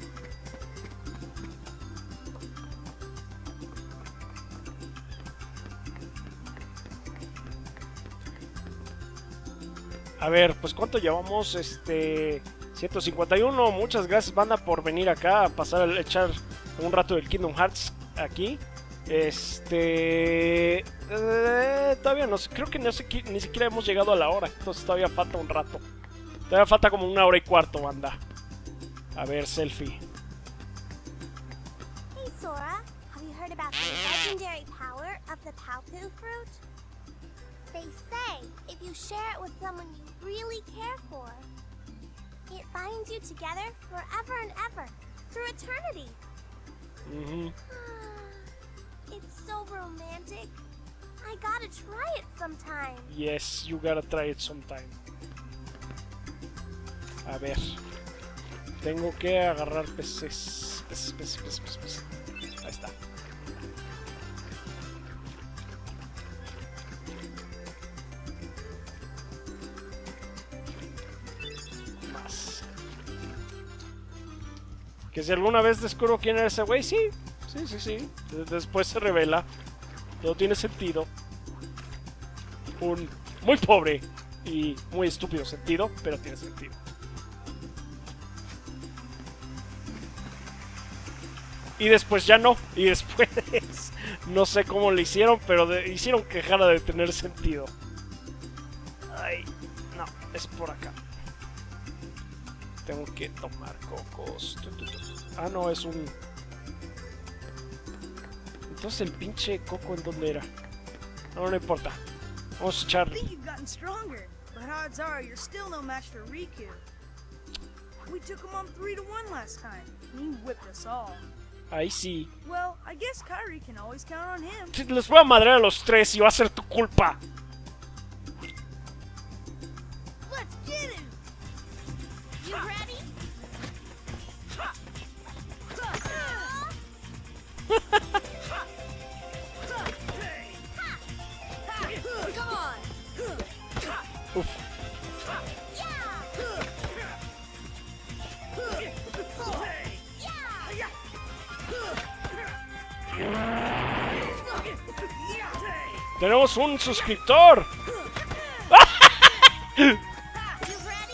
[SPEAKER 1] A ver, pues ¿cuánto llevamos? Este... ciento cincuenta y uno. Muchas gracias, banda, por venir acá a pasar a echar un rato del Kingdom Hearts aquí. Este... eh, todavía no sé, creo que no sé, ni siquiera hemos llegado a la hora. Entonces todavía falta un rato. Todavía falta como una hora y cuarto, banda. A ver, selfie.
[SPEAKER 3] Hey, Sora. Have you heard about the legendary power of the Paopu fruit? They say if you share it with someone you really care for, it binds you together forever and ever, through eternity.
[SPEAKER 1] Mhm.
[SPEAKER 3] It's so romantic. I gotta try it sometime.
[SPEAKER 1] Yes, you gotta try it sometime. A ver. Tengo que agarrar peces. Peces, peces, peces, peces, peces. Ahí está. Más. Que si alguna vez descubro quién era ese güey, sí. Sí, sí, sí. Después se revela. Todo tiene sentido. Un muy pobre y muy estúpido sentido, pero tiene sentido. Y después ya no. Y después no sé cómo le hicieron, pero de, hicieron que dejara de tener sentido. Ay, no, es por acá. tengo que tomar cocos. Ah, no, es un... Entonces el pinche coco, ¿en dónde era? No, no importa. Vamos a
[SPEAKER 5] I
[SPEAKER 1] echar...
[SPEAKER 5] think you've gotten stronger, but odds are you're still no match for Riku. We took him on three to one last time, and he whipped us all.
[SPEAKER 1] Ahí sí.
[SPEAKER 5] Well, I guess Kairi can always count on him.
[SPEAKER 1] Les voy a madrear a los tres y va a ser tu culpa.
[SPEAKER 5] Let's get him!
[SPEAKER 3] You ready? Come on!
[SPEAKER 1] Uf. Tenemos un suscriptor.
[SPEAKER 3] You ready?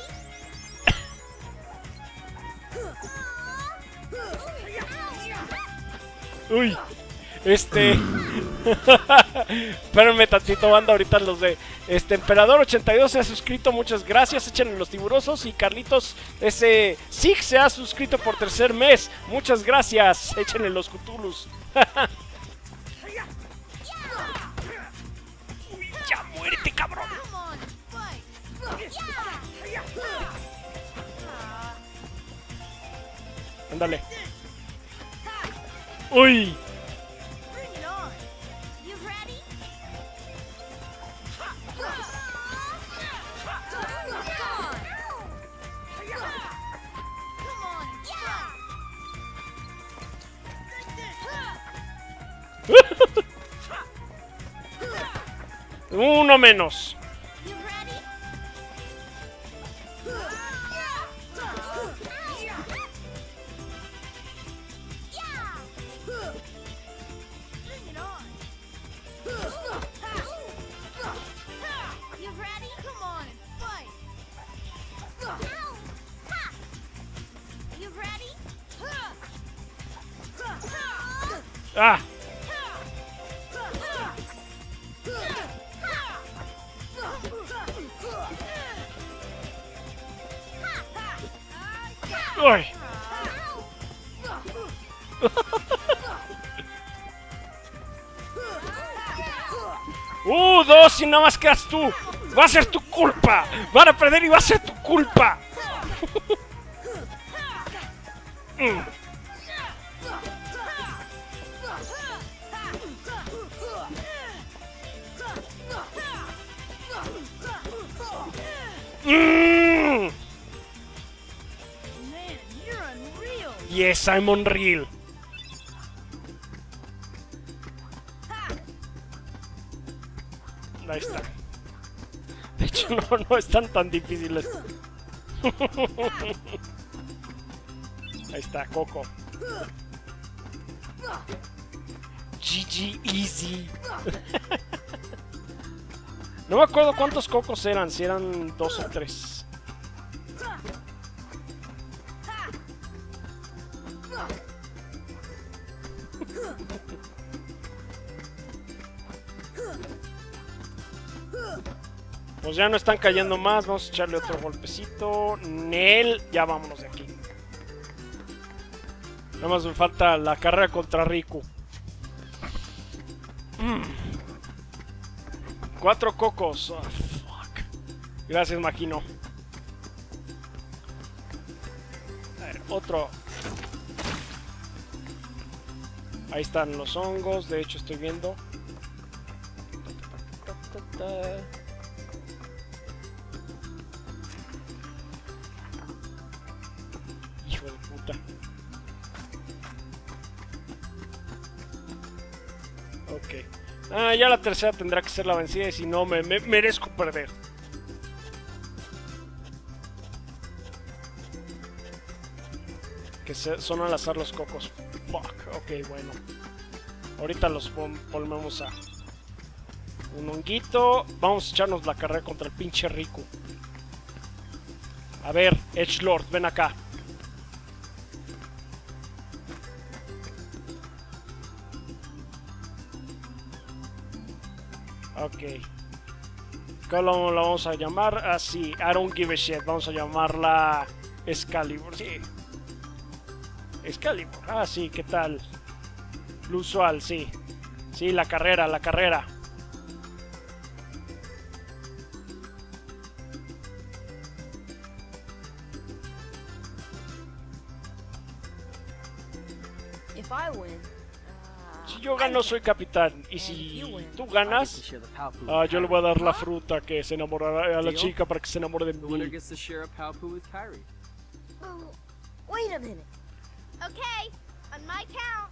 [SPEAKER 1] Uy, este... Espérenme tantito, banda, ahorita los de... Este, Emperador ochenta y dos se ha suscrito, muchas gracias, échenle los tiburosos. Y Carlitos, ese... Sig se ha suscrito por tercer mes, muchas gracias, échenle los Cthulhus. Uy, ya muérete, cabrón.
[SPEAKER 3] Come on, fight!
[SPEAKER 1] Ándale. Uy.
[SPEAKER 5] Bring it on!
[SPEAKER 3] You ready? Come on,
[SPEAKER 1] Uno menos.
[SPEAKER 3] You ready?
[SPEAKER 5] Bring it on!
[SPEAKER 3] You ready? Come on and fight! You ready?
[SPEAKER 1] Ah. Uy. Uh, dos y nada más quedas tú. Va a ser tu culpa. Van a perder y va a ser tu culpa. Mm. Mm.
[SPEAKER 5] Man, you're unreal!
[SPEAKER 1] Yes, I'm unreal. Ahí está. De hecho, no, no están tan difíciles. Ahí está, Coco. G G easy. No me acuerdo cuántos cocos eran, si eran dos o tres. Pues ya no están cayendo más, vamos a echarle otro golpecito. Nel, ya vámonos de aquí. Nada más me falta la carrera contra Riku. Mm. Cuatro cocos. Oh, fuck. Gracias, Makino. A ver, otro. Ahí están los hongos, de hecho estoy viendo. Hijo de puta. Ok. Ah, ya la tercera tendrá que ser la vencida y si no me, me merezco perder. Que se, son al azar los cocos. Fuck, ok, bueno. Ahorita los volvemos a... Un honguito. Vamos a echarnos la carrera contra el pinche Riku. A ver, Edgelord, ven acá. Ok. ¿Cómo la vamos a llamar? Así, ah, I don't give a shit. Vamos a llamarla Excalibur, sí. Excalibur, ah, sí, ¿qué tal? Lo usual, sí. Sí, la carrera, la carrera.
[SPEAKER 2] If I win,
[SPEAKER 1] Si yo gano, soy capitán. Y si tú ganas, ah, yo le voy a dar la fruta que se enamorará a la chica para que se enamore de
[SPEAKER 4] The winner
[SPEAKER 1] mí.
[SPEAKER 4] gets to share a Palpoo with Kyrie.
[SPEAKER 2] uh, wait a minute.
[SPEAKER 3] Okay, on my count.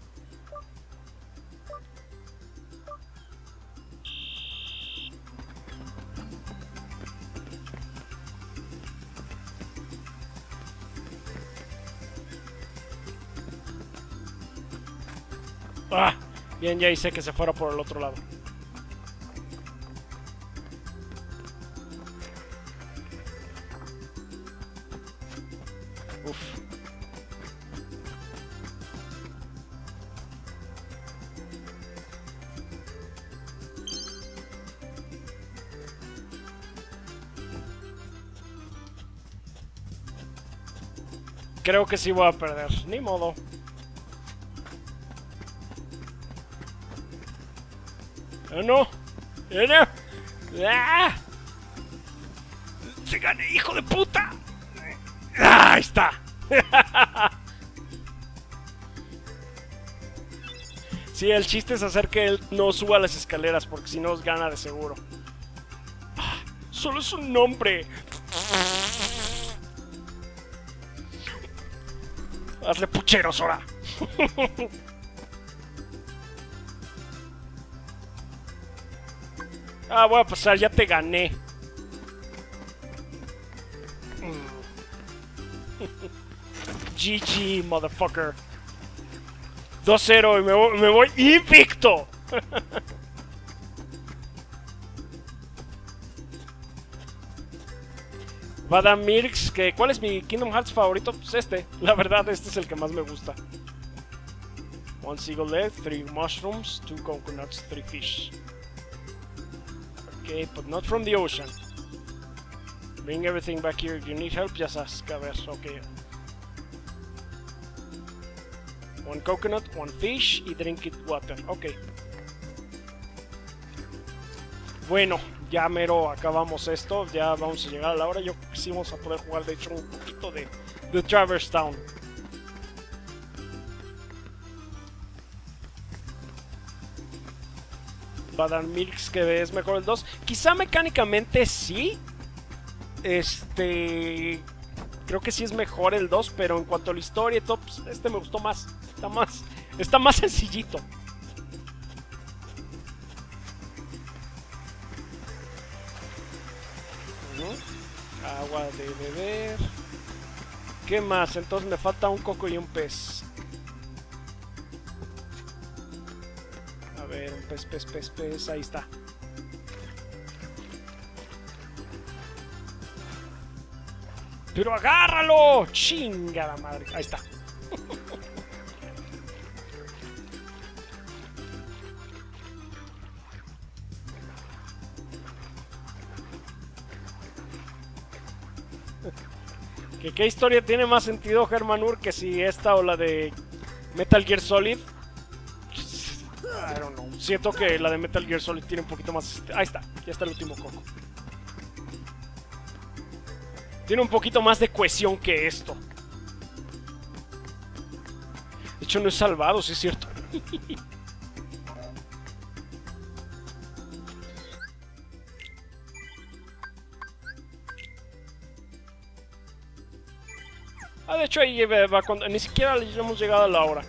[SPEAKER 1] Ah, bien, ya hice que se fuera por el otro lado. Uf. Creo que sí voy a perder, ni modo. ¡Oh, no! ¡Oh, no! ¡Ah! ¡Se gané, hijo de puta! ¡Ah, ahí está! Sí, el chiste es hacer que él no suba las escaleras, porque si no os gana de seguro. Ah, ¡solo es un nombre! ¡Hazle pucheros ahora! Ah, voy a pasar, ya te gané. G G, motherfucker. dos cero y me voy, me voy invicto. Badam Mirks, que ¿cuál es mi Kingdom Hearts favorito? Pues este, la verdad, este es el que más me gusta. One seagull egg, three mushrooms, two coconuts, three fish. Okay, but not from the ocean. Bring everything back here. If you need help, just ask. A ver, okay. One coconut, one fish y drink it water. Okay. Bueno, ya mero acabamos esto. Ya vamos a llegar a la hora. Yo creo que sí vamos a poder jugar, de hecho, un poquito de, de Traverse Town. Badam Milks, que es mejor el dos. Quizá mecánicamente sí. Este... Creo que sí es mejor el dos, pero en cuanto a la historia y todo, pues, este me gustó más. Está más... Está más sencillito. Uh-huh. Agua de beber. ¿Qué más? Entonces me falta un coco y un pez. A ver, un pez, pez, pez, pez. Ahí está. ¡Pero agárralo! ¡Chinga la madre! Ahí está. ¿Qué, ¿Qué historia tiene más sentido, Germanur, que si esta o la de Metal Gear Solid? I don't know. Siento que la de Metal Gear Solid tiene un poquito más... Ahí está, ya está el último coco. Tiene un poquito más de cohesión que esto. De hecho, no es salvado, sí es cierto. Ah, de hecho ahí va cuando ni siquiera hemos llegado a la hora.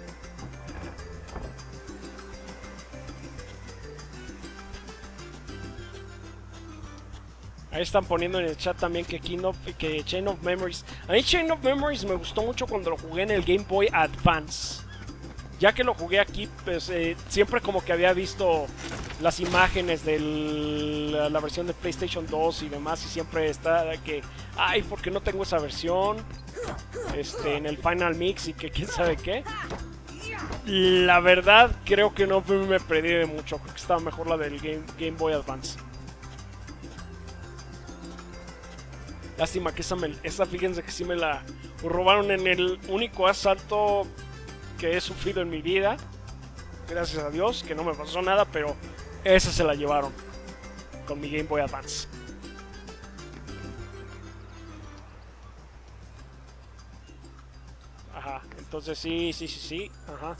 [SPEAKER 1] Ahí están poniendo en el chat también que, King of, que Chain of Memories. A mí Chain of Memories me gustó mucho cuando lo jugué en el Game Boy Advance. Ya que lo jugué aquí, pues eh, siempre como que había visto las imágenes de la, la versión de PlayStation dos y demás. Y siempre está que, ay, ¿por qué no tengo esa versión? Este, en el Final Mix y que quién sabe qué. La verdad, creo que no me perdí de mucho. Creo que estaba mejor la del Game, Game Boy Advance. Lástima que esa, me, esa fíjense que sí me la robaron en el único asalto que he sufrido en mi vida. Gracias a Dios, que no me pasó nada, pero esa se la llevaron con mi Game Boy Advance. Ajá, entonces sí, sí, sí, sí, ajá.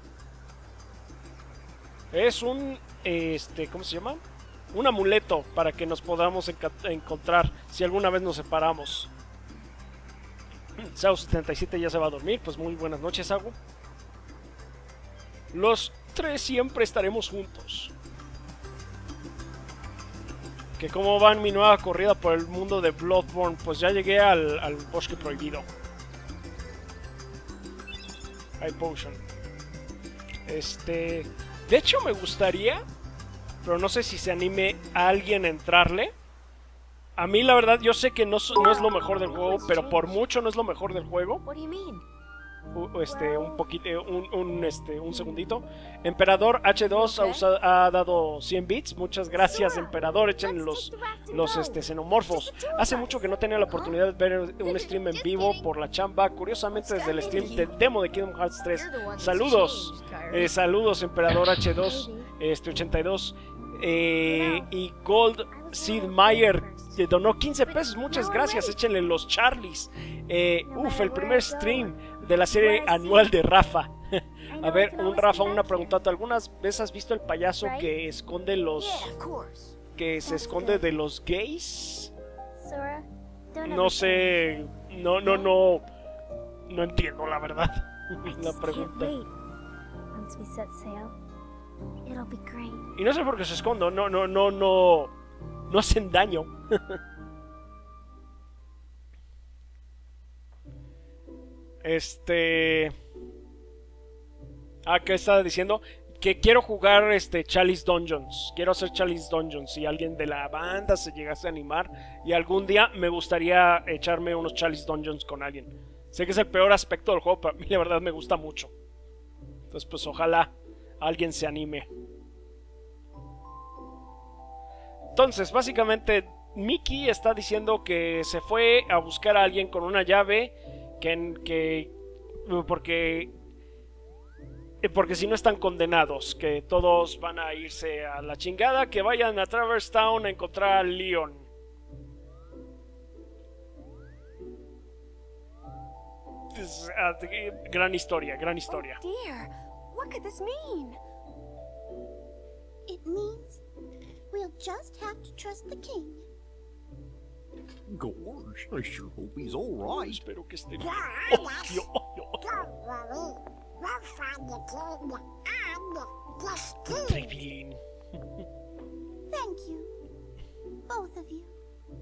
[SPEAKER 1] Es un, este, ¿cómo se llama? Un amuleto para que nos podamos encontrar si alguna vez nos separamos. Sao setenta y siete ya se va a dormir, pues muy buenas noches, Sagu. Los tres siempre estaremos juntos. Que cómo va en mi nueva corrida por el mundo de Bloodborne. Pues ya llegué al, al bosque prohibido. High Potion. Este... De hecho me gustaría, pero no sé si se anime a alguien a entrarle. A mí la verdad yo sé que no, no es lo mejor del juego, pero por mucho no es lo mejor del juego. Uh, este, un poquito, un, un, este, un segundito. Emperador H dos ha, usado, ha dado cien bits. Muchas gracias, Emperador. Echen los, los este, xenomorfos. Hace mucho que no tenía la oportunidad de ver un stream en vivo por la chamba. Curiosamente desde el stream del demo de Kingdom Hearts tres. Saludos, eh, saludos, Emperador H dos, este, ochenta y dos. Eh, y Gold Sid Meyer donó quince pesos. Muchas gracias. Échenle los Charlies. Eh, uf, el primer stream de la serie anual de Rafa. A ver, un Rafa, una preguntata. ¿Algunas veces has visto el payaso que esconde los... que se esconde de los gays? No sé... No, no, no... No entiendo, la verdad. La pregunta. Y no sé por qué se esconden. No, no, no, no... No hacen daño. Este... Ah, ¿qué estaba diciendo? Que quiero jugar este Chalice Dungeons. Quiero hacer Chalice Dungeons. Si alguien de la banda se llegase a animar. Y algún día me gustaría echarme unos Chalice Dungeons con alguien. Sé que es el peor aspecto del juego, pero a mí la verdad me gusta mucho. Entonces pues ojalá alguien se anime. Entonces básicamente Mickey está diciendo que se fue a buscar a alguien con una llave. Que, que porque porque si no están condenados, que todos van a irse a la chingada, que vayan a Traverse Town a encontrar a Leon. Es, uh, gran historia, gran historia.
[SPEAKER 3] Oh dear, what could this mean? It means we'll just have to trust the king.
[SPEAKER 6] Gorge, I sure hope he's all right.
[SPEAKER 1] Espero que esté bien.
[SPEAKER 7] Don't
[SPEAKER 1] Oh, Dios, oh,
[SPEAKER 7] worry. We'll find the king and this
[SPEAKER 1] estoy
[SPEAKER 7] king.
[SPEAKER 1] bien.
[SPEAKER 3] Thank you, both of you.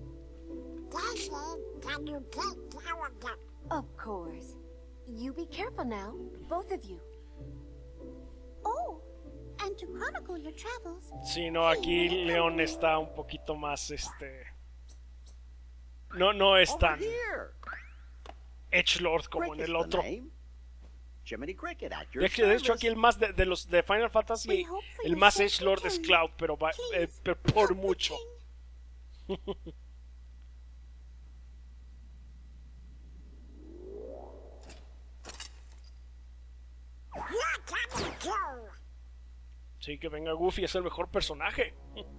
[SPEAKER 7] Daisy, can you take care of them?
[SPEAKER 2] Of course. You be careful now, both of you.
[SPEAKER 3] Oh, and to chronicle your travels.
[SPEAKER 1] Sí, no, aquí Leon está un poquito más, este... No, no es
[SPEAKER 9] Over
[SPEAKER 1] tan
[SPEAKER 9] here.
[SPEAKER 1] edgelord como en
[SPEAKER 9] Cricket's
[SPEAKER 1] el
[SPEAKER 9] the
[SPEAKER 1] otro.
[SPEAKER 9] name. Jiminy Cricket at your
[SPEAKER 1] De hecho, de hecho
[SPEAKER 9] service.
[SPEAKER 1] aquí el más de, de los de Final Fantasy,
[SPEAKER 3] We hope for
[SPEAKER 1] el
[SPEAKER 3] your
[SPEAKER 1] más
[SPEAKER 3] safety,
[SPEAKER 1] edgelord es
[SPEAKER 3] King.
[SPEAKER 1] Cloud, pero, va, eh,
[SPEAKER 3] Please,
[SPEAKER 1] pero por
[SPEAKER 3] help the
[SPEAKER 1] mucho.
[SPEAKER 3] king.
[SPEAKER 7] You're coming too.
[SPEAKER 1] Sí, que venga Goofy, es el mejor personaje.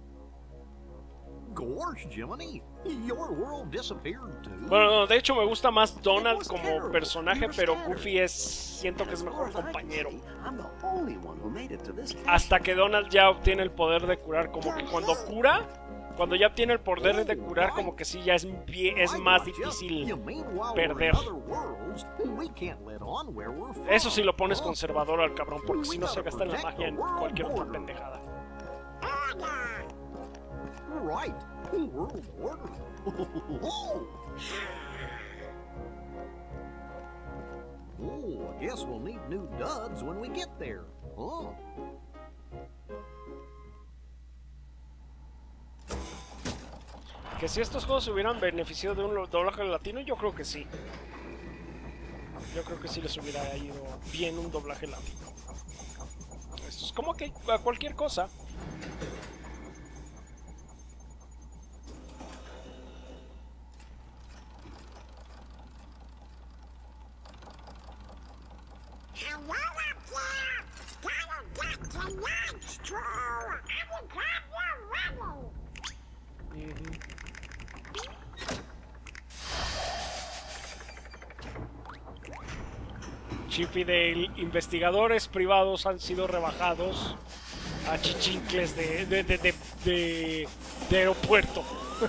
[SPEAKER 6] Gorge, Jiminy, your world disappeared too.
[SPEAKER 1] Bueno, no, de hecho me gusta más Donald como personaje, pero Goofy es, siento que es mejor compañero.
[SPEAKER 9] I'm the only one who made it to this
[SPEAKER 1] Hasta que Donald ya obtiene el poder de curar, como que cuando cura, cuando ya obtiene el poder de curar, como que sí ya es, bien- es más difícil.
[SPEAKER 6] You mean while
[SPEAKER 1] perder.
[SPEAKER 6] we're in other worlds, we can't let on where we're from.
[SPEAKER 1] Eso sí lo pones conservador al cabrón, porque si no se gasta la magia en cualquier otra pendejada.
[SPEAKER 7] Order.
[SPEAKER 6] Right, world order. Oh, I guess we'll need new duds when we get there. Huh?
[SPEAKER 1] Que si estos juegos se hubieran beneficiado de un doblaje latino, yo creo que sí. Yo creo que sí les hubiera ido bien un doblaje latino. Esto es como que a cualquier cosa. Chip y Dale, investigadores privados, han sido rebajados a chichincles de, de, de, de, de, de aeropuerto.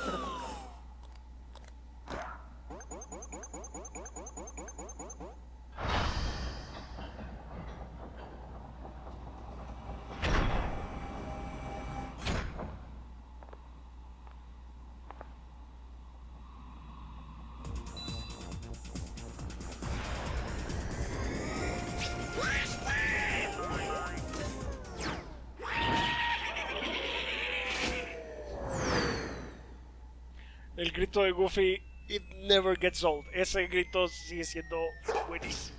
[SPEAKER 1] El grito de Goofy, it never gets old. Ese grito sigue siendo buenísimo.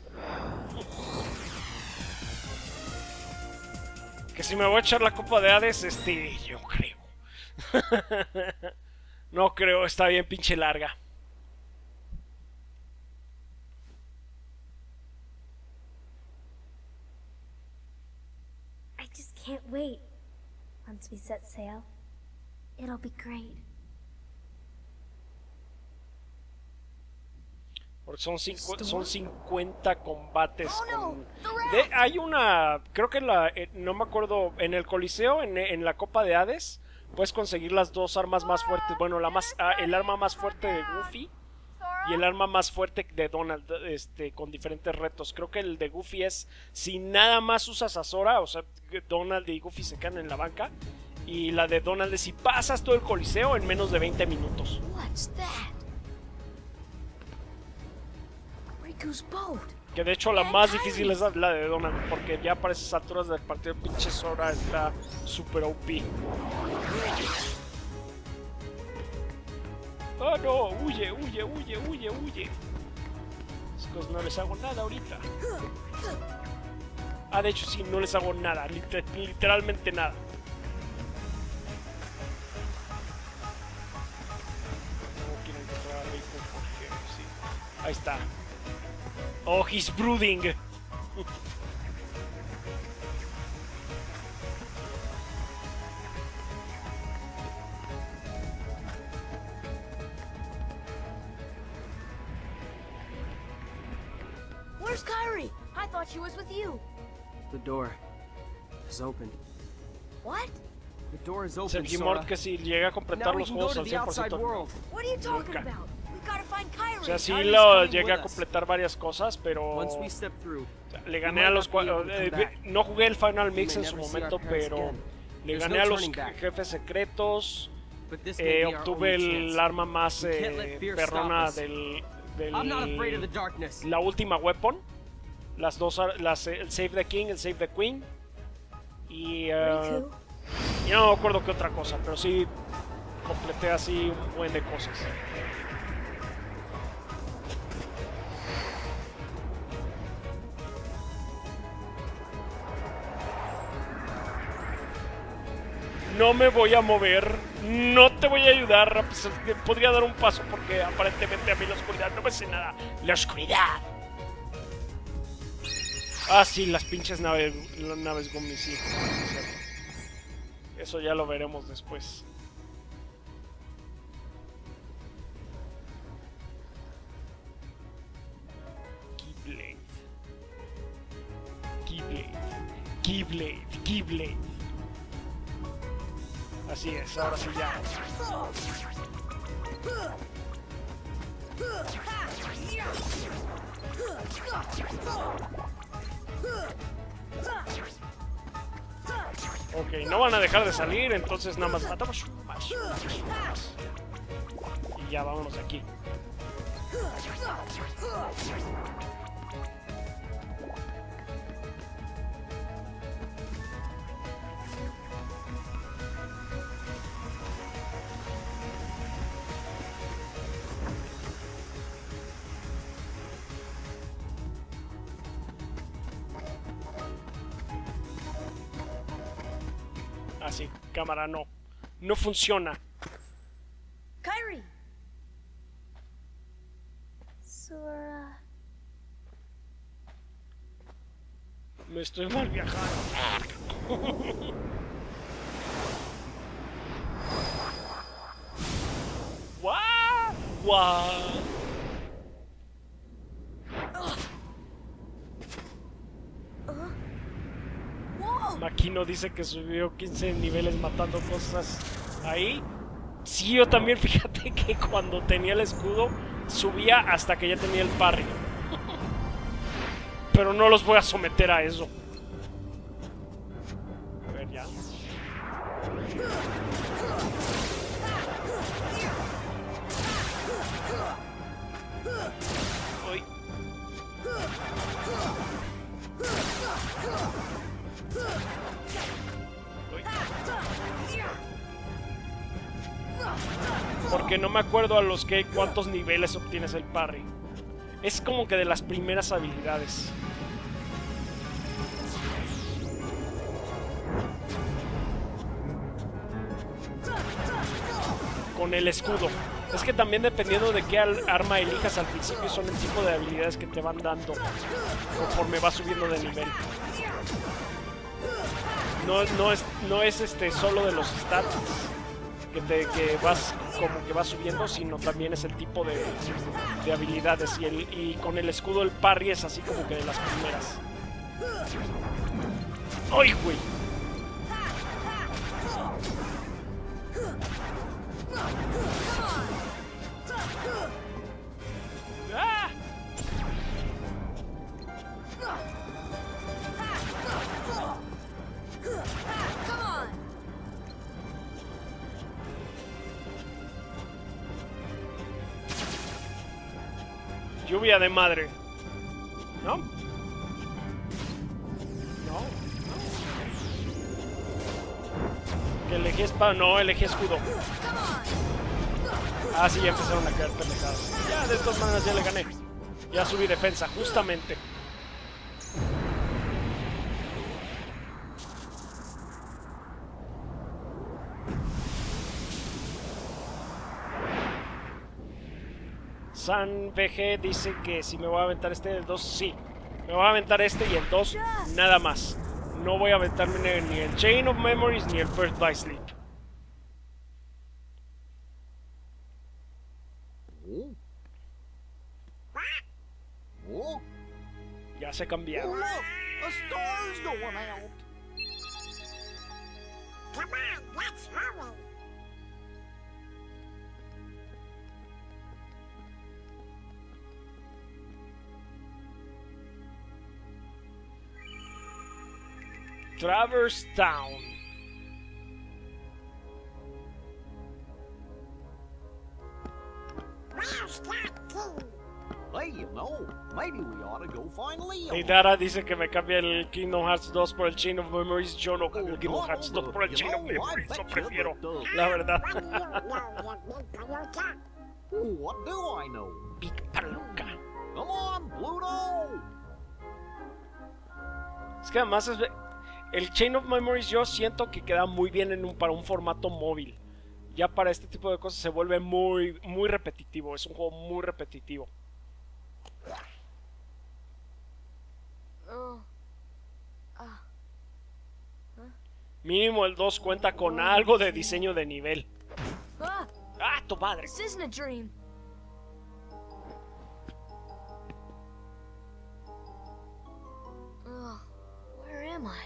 [SPEAKER 1] Que si me voy a echar la copa de Hades, este, yo creo. No creo, está bien pinche larga.
[SPEAKER 3] I just can't wait. Once we set sail, it'll be great.
[SPEAKER 1] Porque son, cincu son cincuenta combates. Con... De, hay una, creo que la, eh, no me acuerdo, en el Coliseo, en, en la Copa de Hades, puedes conseguir las dos armas más fuertes. Bueno, la más, ah, el arma más fuerte de Goofy y el arma más fuerte de Donald, este, con diferentes retos. Creo que el de Goofy es, si nada más usas a Sora, o sea, Donald y Goofy se quedan en la banca. Y la de Donald es si pasas todo el Coliseo en menos de veinte minutos.
[SPEAKER 2] What's that? Riku's boat.
[SPEAKER 1] Que de hecho la más difícil es la de Donald, porque ya para esas alturas del partido pinche Sora está super O P. Oh no, huye, huye, huye, huye, huye. Es que no les hago nada ahorita. Ah, de hecho sí, no les hago nada, liter literalmente nada. No quiero encontrar a Riku porque sí. Ahí está. Oh, he's brooding.
[SPEAKER 2] Where's Kairi? I thought she was with you.
[SPEAKER 4] The door is open.
[SPEAKER 2] What?
[SPEAKER 4] The door is open,
[SPEAKER 1] Sergi
[SPEAKER 4] Sora.
[SPEAKER 1] Mort que si llega a completar
[SPEAKER 4] Now we
[SPEAKER 1] los
[SPEAKER 4] can go
[SPEAKER 1] juegos
[SPEAKER 4] to
[SPEAKER 1] al
[SPEAKER 4] the
[SPEAKER 1] cien por
[SPEAKER 4] outside
[SPEAKER 1] ciento.
[SPEAKER 4] world.
[SPEAKER 2] What are you talking
[SPEAKER 1] Nunca.
[SPEAKER 2] about? We gotta find Kairi.
[SPEAKER 1] O sea, sí
[SPEAKER 4] Kairi's
[SPEAKER 1] lo
[SPEAKER 4] coming
[SPEAKER 1] llegué a
[SPEAKER 4] with us.
[SPEAKER 1] completar varias cosas, pero
[SPEAKER 4] Once we step through,
[SPEAKER 1] le gané a los cuatro. Eh, no jugué el Final Mix en su momento, pero le gané a los jefes secretos.
[SPEAKER 4] but this
[SPEAKER 1] Eh,
[SPEAKER 4] may be our
[SPEAKER 1] obtuve
[SPEAKER 4] only
[SPEAKER 1] el
[SPEAKER 4] chance.
[SPEAKER 1] arma más
[SPEAKER 4] We can't
[SPEAKER 1] eh,
[SPEAKER 4] let fear
[SPEAKER 1] perrona
[SPEAKER 4] stop us.
[SPEAKER 1] del,
[SPEAKER 4] I'm not afraid of the
[SPEAKER 1] del
[SPEAKER 4] darkness.
[SPEAKER 1] la última weapon. Las dos, ar- las, el Save the King, el Save the Queen. Y eh,
[SPEAKER 2] Riku?
[SPEAKER 1] ya no me acuerdo qué otra cosa, pero sí completé así un buen de cosas. No me voy a mover, no te voy a ayudar, a pesar de que podría dar un paso porque aparentemente a mí la oscuridad no me hace nada. La oscuridad. Ah, sí, las pinches naves, las naves Gumi, sí. Eso ya lo veremos después. Keyblade. Keyblade. Keyblade. Keyblade. Así es, ahora sí ya. Ok, no van a dejar de salir, entonces nada más matamos más, más, más. Y ya vámonos de aquí. Así, cámara, no. No funciona.
[SPEAKER 2] Kairi!
[SPEAKER 3] Sora.
[SPEAKER 1] Me estoy mal viajando. What? Makino dice que subió quince niveles matando cosas ahí. Sí, yo también, fíjate que cuando tenía el escudo subía hasta que ya tenía el parry. Pero no los voy a someter a eso. A ver, ya. Uy. Uy. Porque no me acuerdo a los que cuántos niveles obtienes el parry. Es como que de las primeras habilidades. Con el escudo. Es que también dependiendo de qué arma elijas al principio son el tipo de habilidades que te van dando conforme vas subiendo de nivel. No, no es, no es este solo de los stats que, te, que vas como que vas subiendo, sino también es el tipo de, de habilidades. Y, el, y con el escudo el parry es así como que de las primeras. ¡Ay, güey! ¡Ah! Lluvia de madre. ¿No? No. Que elegí espada. No, elegí escudo. Ah, sí, ya empezaron a caer pendejadas. Ya, de todas maneras ya le gané. Ya subí defensa, justamente. San V G dice que si me voy a aventar este del dos, sí. Me voy a aventar este y el dos, nada más. No voy a aventarme ni el Chain of Memories ni el Birth by Sleep.
[SPEAKER 6] Oh. Oh.
[SPEAKER 1] Ya se cambiaron.
[SPEAKER 6] Oh, look, a star's going out.
[SPEAKER 7] Come on, let's hurry.
[SPEAKER 1] Traverse Town.
[SPEAKER 7] Where's that key?
[SPEAKER 6] Hey, you know, maybe we ought to go find Leo.
[SPEAKER 1] Y Dara dice que me cambie el Kingdom Hearts dos por el Chain of Memories. Yo no cambio el Kingdom Hearts dos por el Chain of Memories. Lo prefiero, la verdad.
[SPEAKER 7] What do you know, you big palooka?
[SPEAKER 6] Oh, what do I know?
[SPEAKER 1] Big Palooka.
[SPEAKER 6] Come on, Pluto.
[SPEAKER 1] Es que además es... el Chain of Memories yo siento que queda muy bien en un, para un formato móvil. Ya para este tipo de cosas se vuelve muy, muy repetitivo. Es un juego muy repetitivo.
[SPEAKER 2] Oh. Ah.
[SPEAKER 1] Mínimo el dos cuenta con algo de diseño de nivel.
[SPEAKER 2] Ah,
[SPEAKER 1] ¡Ah, tu madre!
[SPEAKER 2] this isn't a dream. Ugh, where am I?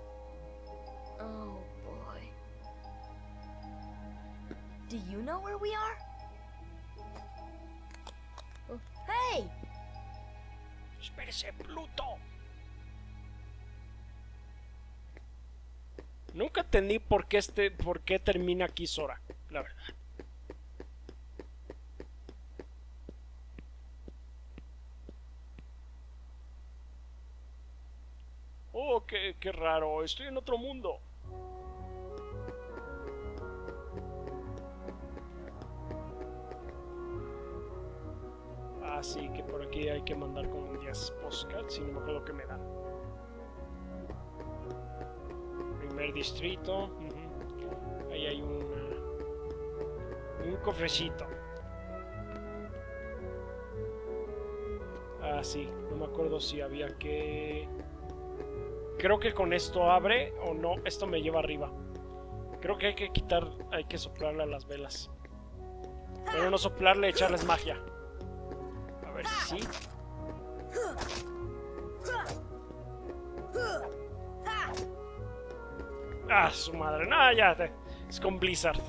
[SPEAKER 2] Oh boy. Do you know where we are? Oh, hey!
[SPEAKER 1] ¡Espérese, Pluto! Nunca entendí por qué este, por qué termina aquí Sora, la verdad. Oh, qué, qué raro, estoy en otro mundo. Así que por aquí hay que mandar como diez postcards, si no me acuerdo que me dan. Primer distrito. Uh-huh. Ahí hay un un cofrecito. Ah, sí, no me acuerdo si había que... Creo que con esto abre o no, esto me lleva arriba. Creo que hay que quitar, hay que soplarle a las velas. Pero no soplarle, echarles magia. A ver si sí. Ah, su madre. No, ya. Te... Es con Blizzard.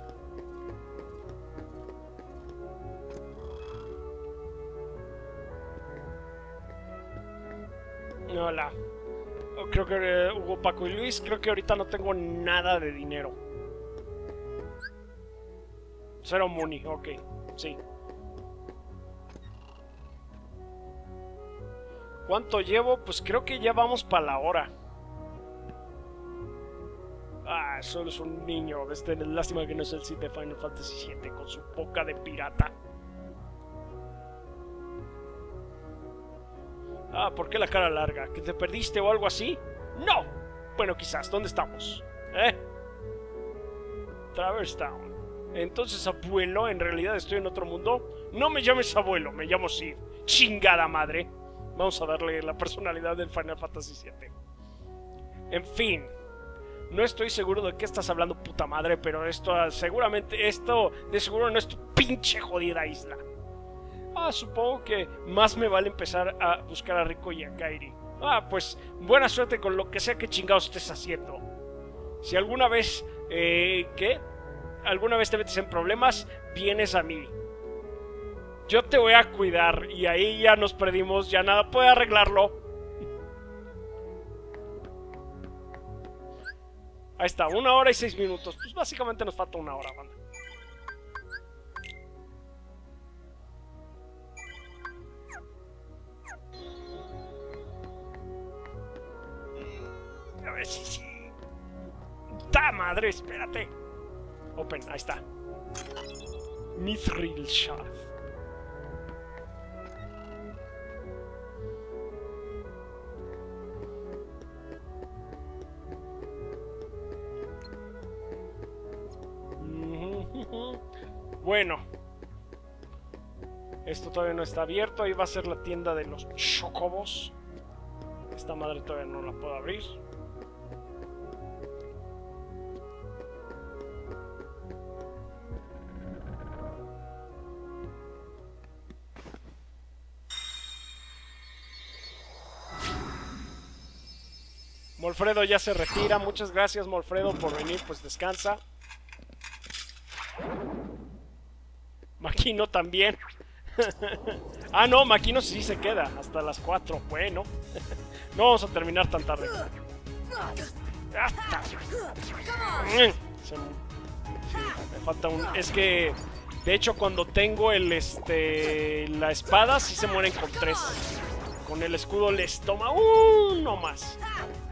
[SPEAKER 1] Hola. Creo que eh, Hugo, Paco y Luis. Creo que ahorita no tengo nada de dinero. Cero money, ok. Sí. ¿Cuánto llevo? Pues creo que ya vamos para la hora. Ah, solo es un niño. Este, lástima que no es el Cid de Final Fantasy siete con su boca de pirata. Ah, ¿por qué la cara larga? ¿Que te perdiste o algo así? ¡No! Bueno, quizás. ¿Dónde estamos? ¿Eh? Traverse Town. Entonces, abuelo, en realidad estoy en otro mundo. No me llames abuelo, me llamo Cid. ¡Chingada madre! Vamos a darle la personalidad del Final Fantasy siete. En fin. No estoy seguro de qué estás hablando, puta madre, pero esto seguramente, esto de seguro no es tu pinche jodida isla. Ah, supongo que más me vale empezar a buscar a Rico y a Kairi. Ah, pues buena suerte con lo que sea que chingados estés haciendo. Si alguna vez, eh, ¿qué? Alguna vez te metes en problemas, vienes a mí. Yo te voy a cuidar y ahí ya nos perdimos, ya nada puede arreglarlo. Ahí está, una hora y seis minutos. Pues básicamente nos falta una hora, banda. A ver si sí. ¡Ta madre! Espérate. Open, ahí está. Mithril Shaft. Bueno, esto todavía no está abierto. Ahí va a ser la tienda de los chocobos. Esta madre todavía no la puedo abrir. Molfredo ya se retira. Muchas gracias, Molfredo, por venir. Pues descansa. Maquino también. Ah, no, Maquino sí se queda hasta las cuatro. Bueno, no vamos a terminar tan tarde. ¡Hasta! Se... Sí, me falta un... Es que, de hecho, cuando tengo el este la espada, sí se mueren con tres. Con el escudo les toma uno más.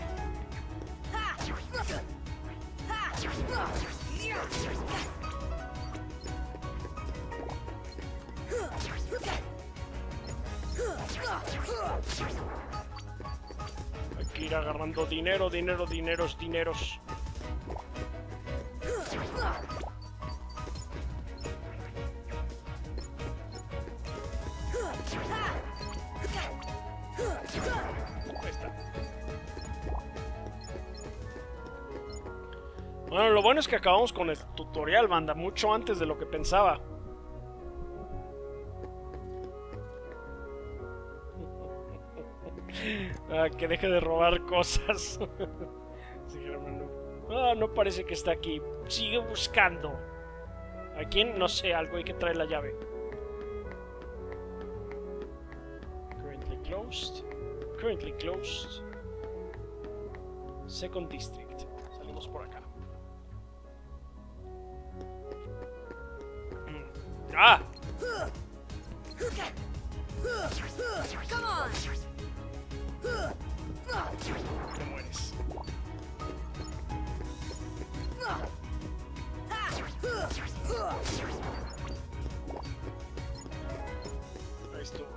[SPEAKER 1] Hay que ir agarrando dinero, dinero, dineros, dineros. Ahí está. Bueno, lo bueno es que acabamos con el tutorial, banda, mucho antes de lo que pensaba. Ah, que deje de robar cosas. Sí, hermano. Ah, no parece que está aquí. Sigue buscando. ¿A quién? No sé, algo hay que traer la llave. Currently closed. Currently closed. Second District. Salimos por acá. Mm. ¡Ah!
[SPEAKER 2] Come on.
[SPEAKER 1] Te mueres. Ahí estuvo.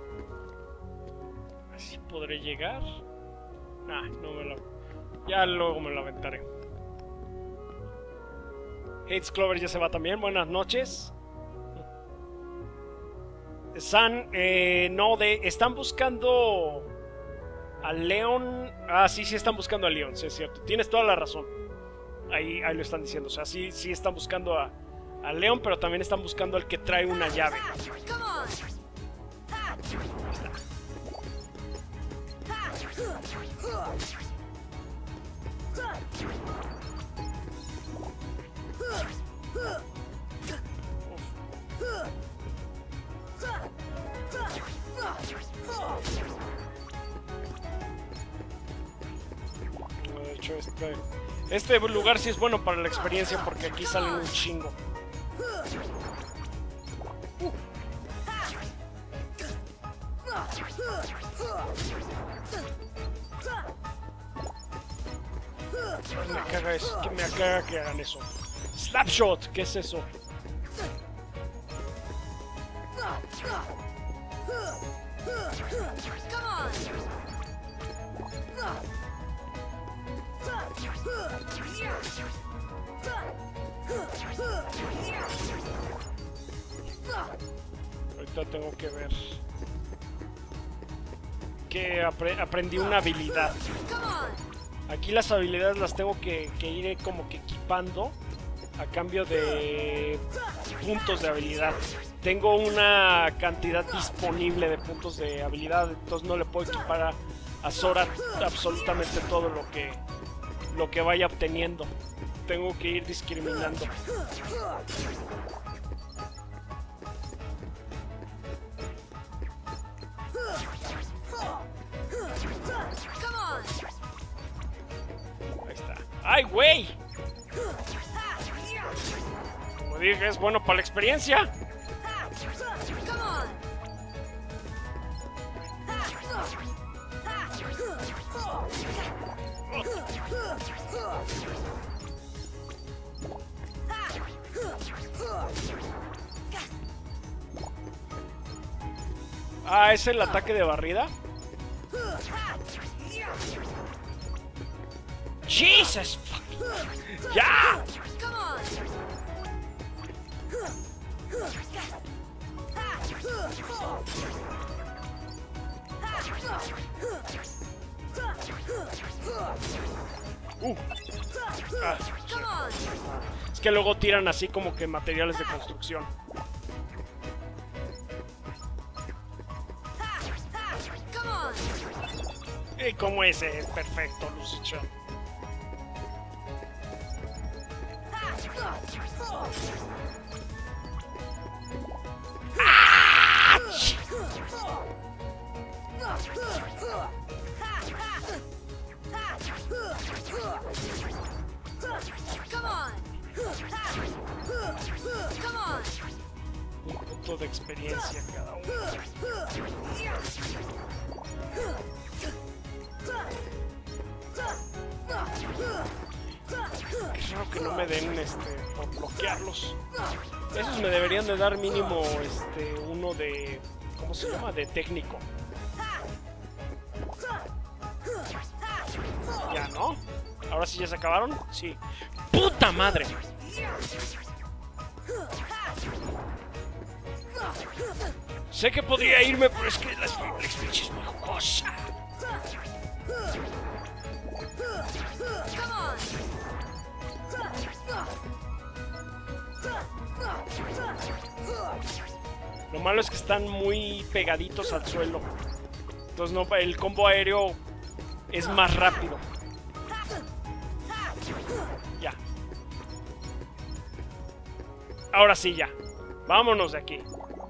[SPEAKER 1] ¿Así podré llegar? Nah, no me lo... Ya luego me lo aventaré. Hades Clover ya se va también. Buenas noches. San, eh, no, de... Están buscando... a Leon. Ah, sí, sí están buscando a Leon, sí es cierto. Tienes toda la razón. Ahí, ahí lo están diciendo. O sea, sí, sí están buscando a, al león, pero también están buscando al que trae una llave.
[SPEAKER 2] Come on.
[SPEAKER 1] De hecho, este, este lugar sí es bueno para la experiencia porque aquí salen un chingo. Me caga eso, que me caga que hagan eso. Slapshot, ¿qué es eso?
[SPEAKER 2] Come on.
[SPEAKER 1] Ahorita tengo que ver que apre aprendí una habilidad. Aquí las habilidades las tengo que, que ir como que equipando a cambio de puntos de habilidad. Tengo una cantidad disponible de puntos de habilidad, entonces no le puedo equipar a, a Sora absolutamente todo lo que lo que vaya obteniendo. Tengo que ir discriminando. Ahí está. ¡Ay, güey! Como dije, es bueno para la experiencia. Ah, ¿es el ataque de barrida? Jesus fuck. ¡Ya! Uh. Ah, es que luego tiran así como que materiales de construcción. Y como ese, perfecto, Lucicho. ¡Ah! Un punto de experiencia cada uno. Es raro que no me den este por bloquearlos. Esos me deberían de dar mínimo este uno de, ¿cómo se llama? De técnico. Ya, ¿no? Ahora sí ya se acabaron. Sí. ¡Puta madre! Sé que podría irme, pero es que la experiencia es muy jugosa. Lo malo es que están muy pegaditos al suelo. Entonces no, el combo aéreo es más rápido. Ya. Ahora sí, ya. Vámonos de aquí.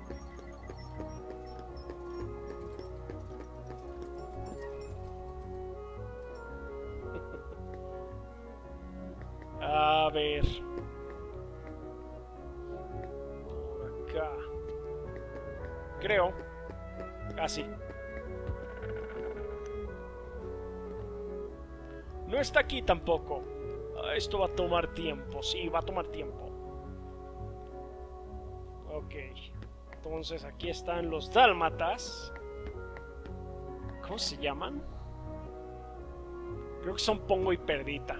[SPEAKER 1] A ver. Por acá. Creo. Así. No está aquí tampoco. Esto va a tomar tiempo. Sí, va a tomar tiempo. Ok. Entonces aquí están los dálmatas. ¿Cómo se llaman? Creo que son Pongo y Perdita.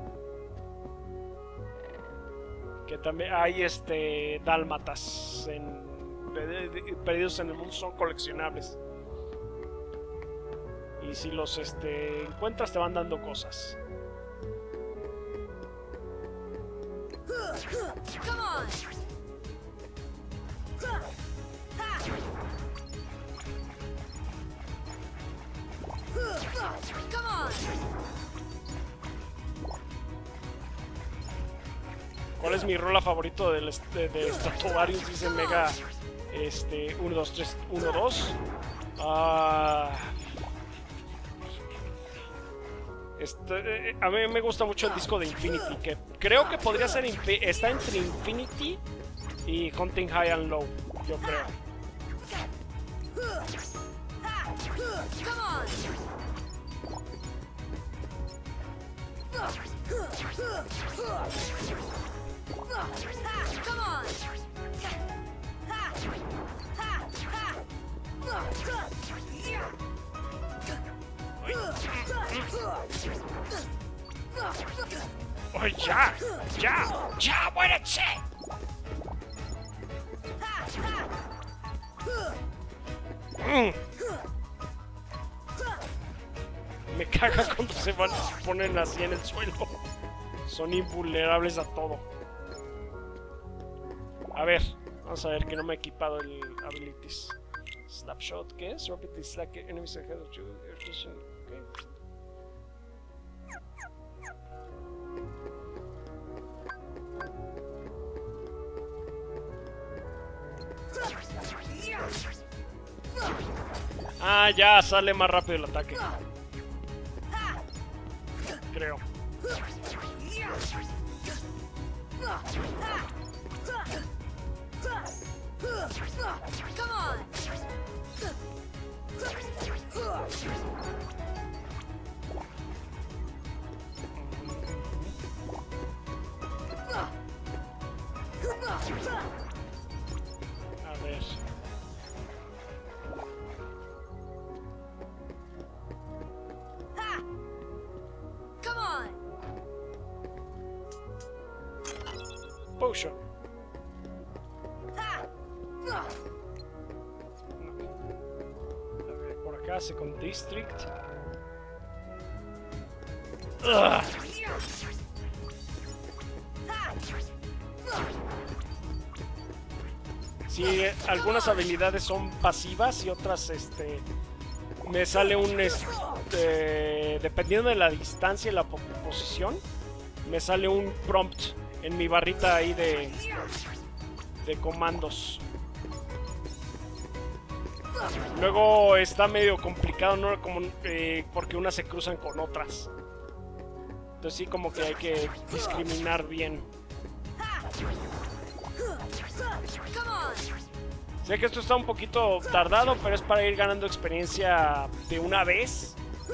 [SPEAKER 1] Que también hay este dálmatas en, perdidos en el mundo, son coleccionables. Y si los este, encuentras te van dando cosas.
[SPEAKER 2] Come on.
[SPEAKER 1] ¿Cuál es mi rola favorito del de, de Stratovarius? Dice Mega este, uno, dos, tres, uno, dos. Ah... Este, a mí me gusta mucho el disco de Infinity, que creo que podría ser, está entre Infinity y Hunting High and Low, yo creo. ¡Ay, ya! ¡Ya! ¡Ya! ¡Muérense! Mm. Me caga cuando se van, se ponen así en el suelo. Son invulnerables a todo. A ver, vamos a ver que no me he equipado el abilities. Slapshot, ¿qué es? Rapidly slack enemies ahead of you. Okay. Ah, ya sale más rápido el ataque. Creo. A ver. Potion. No. A ver, por acá, Second District. Ugh. Sí, algunas habilidades son pasivas y otras, este, me sale un, este, dependiendo de la distancia y la posición, me sale un prompt en mi barrita ahí de, de comandos. Luego está medio complicado, ¿no? Como, eh, porque unas se cruzan con otras. Entonces sí, como que hay que discriminar bien. Sé que esto está un poquito tardado, pero es para ir ganando experiencia de una vez.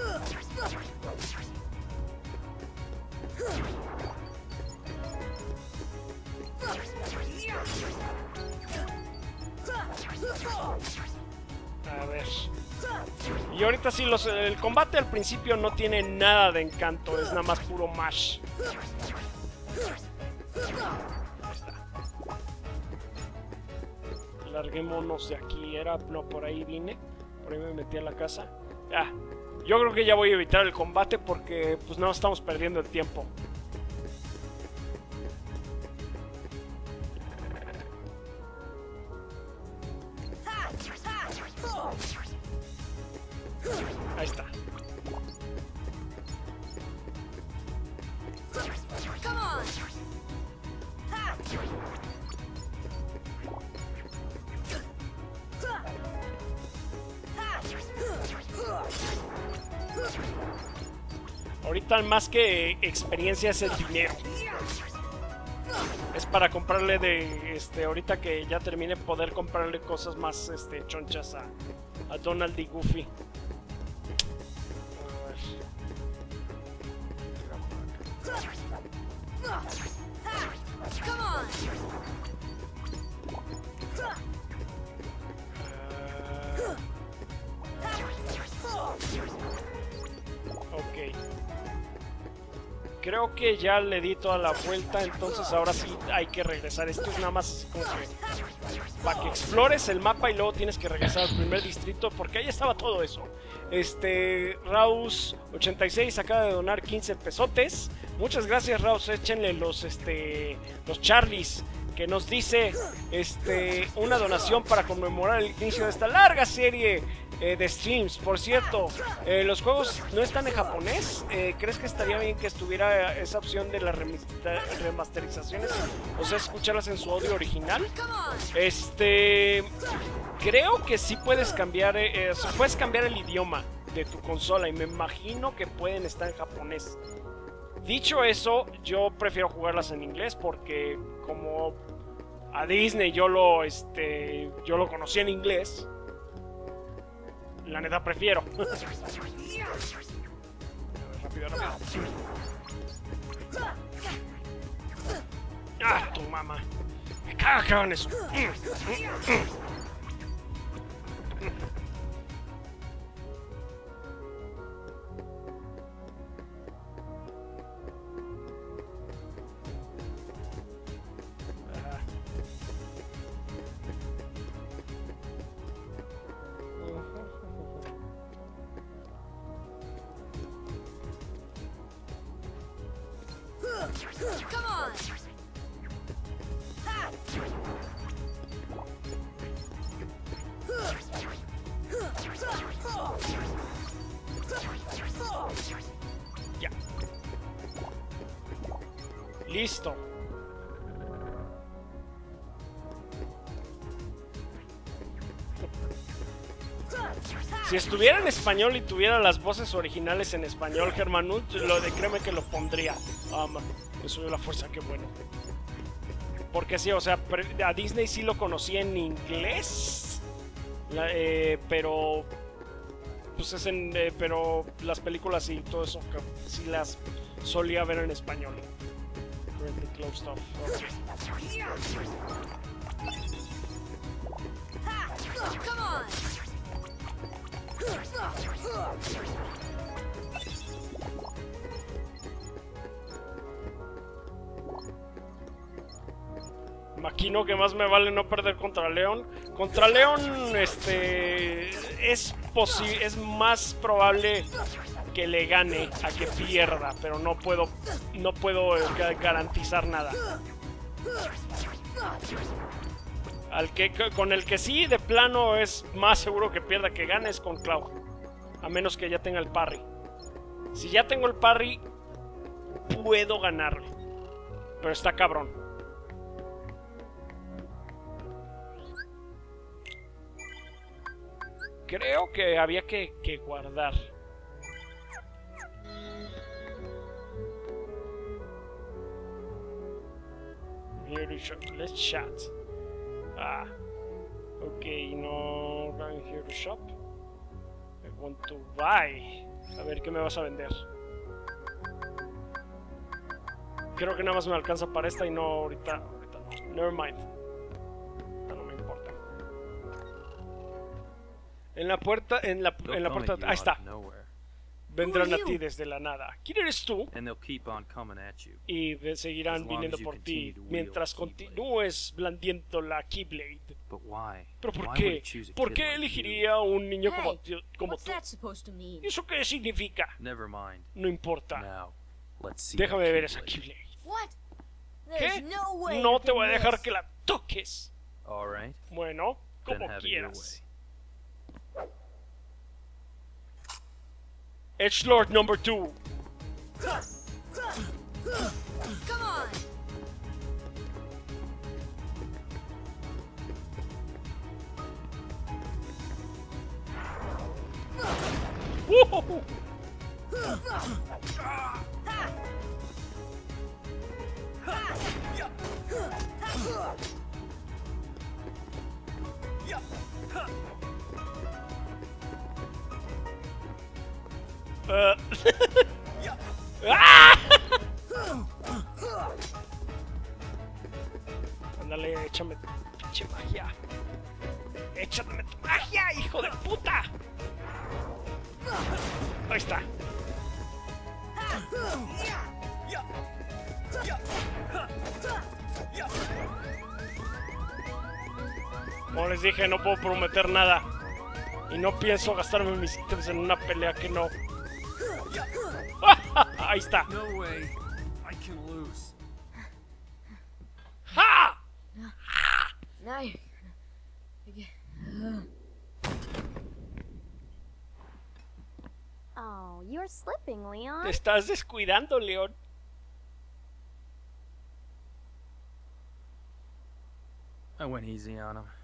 [SPEAKER 1] A ver. Y ahorita sí, los, el combate al principio no tiene nada de encanto, es nada más puro mash. Ahí está. Larguémonos de aquí. Era, no, por ahí vine. Por ahí me metí a la casa. Ya. Yo creo que ya voy a evitar el combate porque pues no estamos perdiendo el tiempo. Ahí está. Ahorita más que experiencia es el dinero. Es para comprarle de este ahorita que ya termine poder comprarle cosas más este chonchas a, a Donald y Goofy. Ok. Creo que ya le di toda la vuelta, entonces ahora sí hay que regresar. Esto es nada más como que para que explores el mapa y luego tienes que regresar al primer distrito, porque ahí estaba todo eso. Este, Raus ochenta y seis acaba de donar quince pesotes. Muchas gracias, Raus. Échenle los, este, los Charlies, que nos dice, este, una donación para conmemorar el inicio de esta larga serie eh, de streams. Por cierto, eh, los juegos no están en japonés. Eh, ¿Crees que estaría bien que estuviera esa opción de las remasterizaciones? O sea, escucharlas en su audio original. Este, creo que sí puedes cambiar, eh, puedes cambiar el idioma de tu consola y me imagino que pueden estar en japonés. Dicho eso, yo prefiero jugarlas en inglés porque como a Disney yo lo, este, yo lo conocí en inglés. La neta prefiero. Rápido, rápido. Ah, tu mamá. Me caga que hagan eso.
[SPEAKER 2] Come on!
[SPEAKER 1] Ya. Listo. Si estuviera en español y tuviera las voces originales en español, Germanut, lo de créeme que lo pondría. Um, eso de la fuerza, qué bueno. Porque sí, o sea, a Disney sí lo conocí en inglés, la, eh, pero pues es en, eh, pero las películas y todo eso que sí las solía ver en español. Currently closed off. Okay.
[SPEAKER 2] Come on!
[SPEAKER 1] Imagino que más me vale no perder contra León. Contra León, este, es posible, es más probable que le gane a que pierda, pero no puedo, no puedo garantizar nada. Al que, con el que sí, de plano, es más seguro que pierda que gane es con Cloud. A menos que ya tenga el parry. Si ya tengo el parry, puedo ganarle. Pero está cabrón. Creo que había que, que guardar. Let's chat. Ah, ok, no going here to shop. I want to buy. A ver, ¿qué me vas a vender? Creo que nada más me alcanza para esta y no ahorita. Ahorita no. Never mind. Ahorita no me importa. En la puerta, en la, en la puerta. Ahí está. Vendrán a ti desde la nada. ¿Quién eres tú? Y seguirán viniendo por ti mientras continúes blandiendo la Keyblade. ¿Pero por qué? ¿Por qué elegiría a un niño como, como tú? ¿Y eso qué significa? No importa. Déjame ver esa Keyblade. ¿Qué? No te voy a dejar que la toques. Bueno, como quieras. Edgelord number two.
[SPEAKER 2] Come on.
[SPEAKER 1] Woohoo! Uh. ¡Ah! Ándale, échame tu pinche magia. Échame tu magia, hijo de puta. Ahí está. Como les dije, no puedo prometer nada. Y no pienso gastarme mis ítems en una pelea que no. Ahí está.
[SPEAKER 4] No way. I can lose.
[SPEAKER 1] ¡Ja!
[SPEAKER 2] Now you're gonna...
[SPEAKER 3] Oh, you're slipping, Leon.
[SPEAKER 1] Te estás descuidando, León.
[SPEAKER 10] I went easy on him.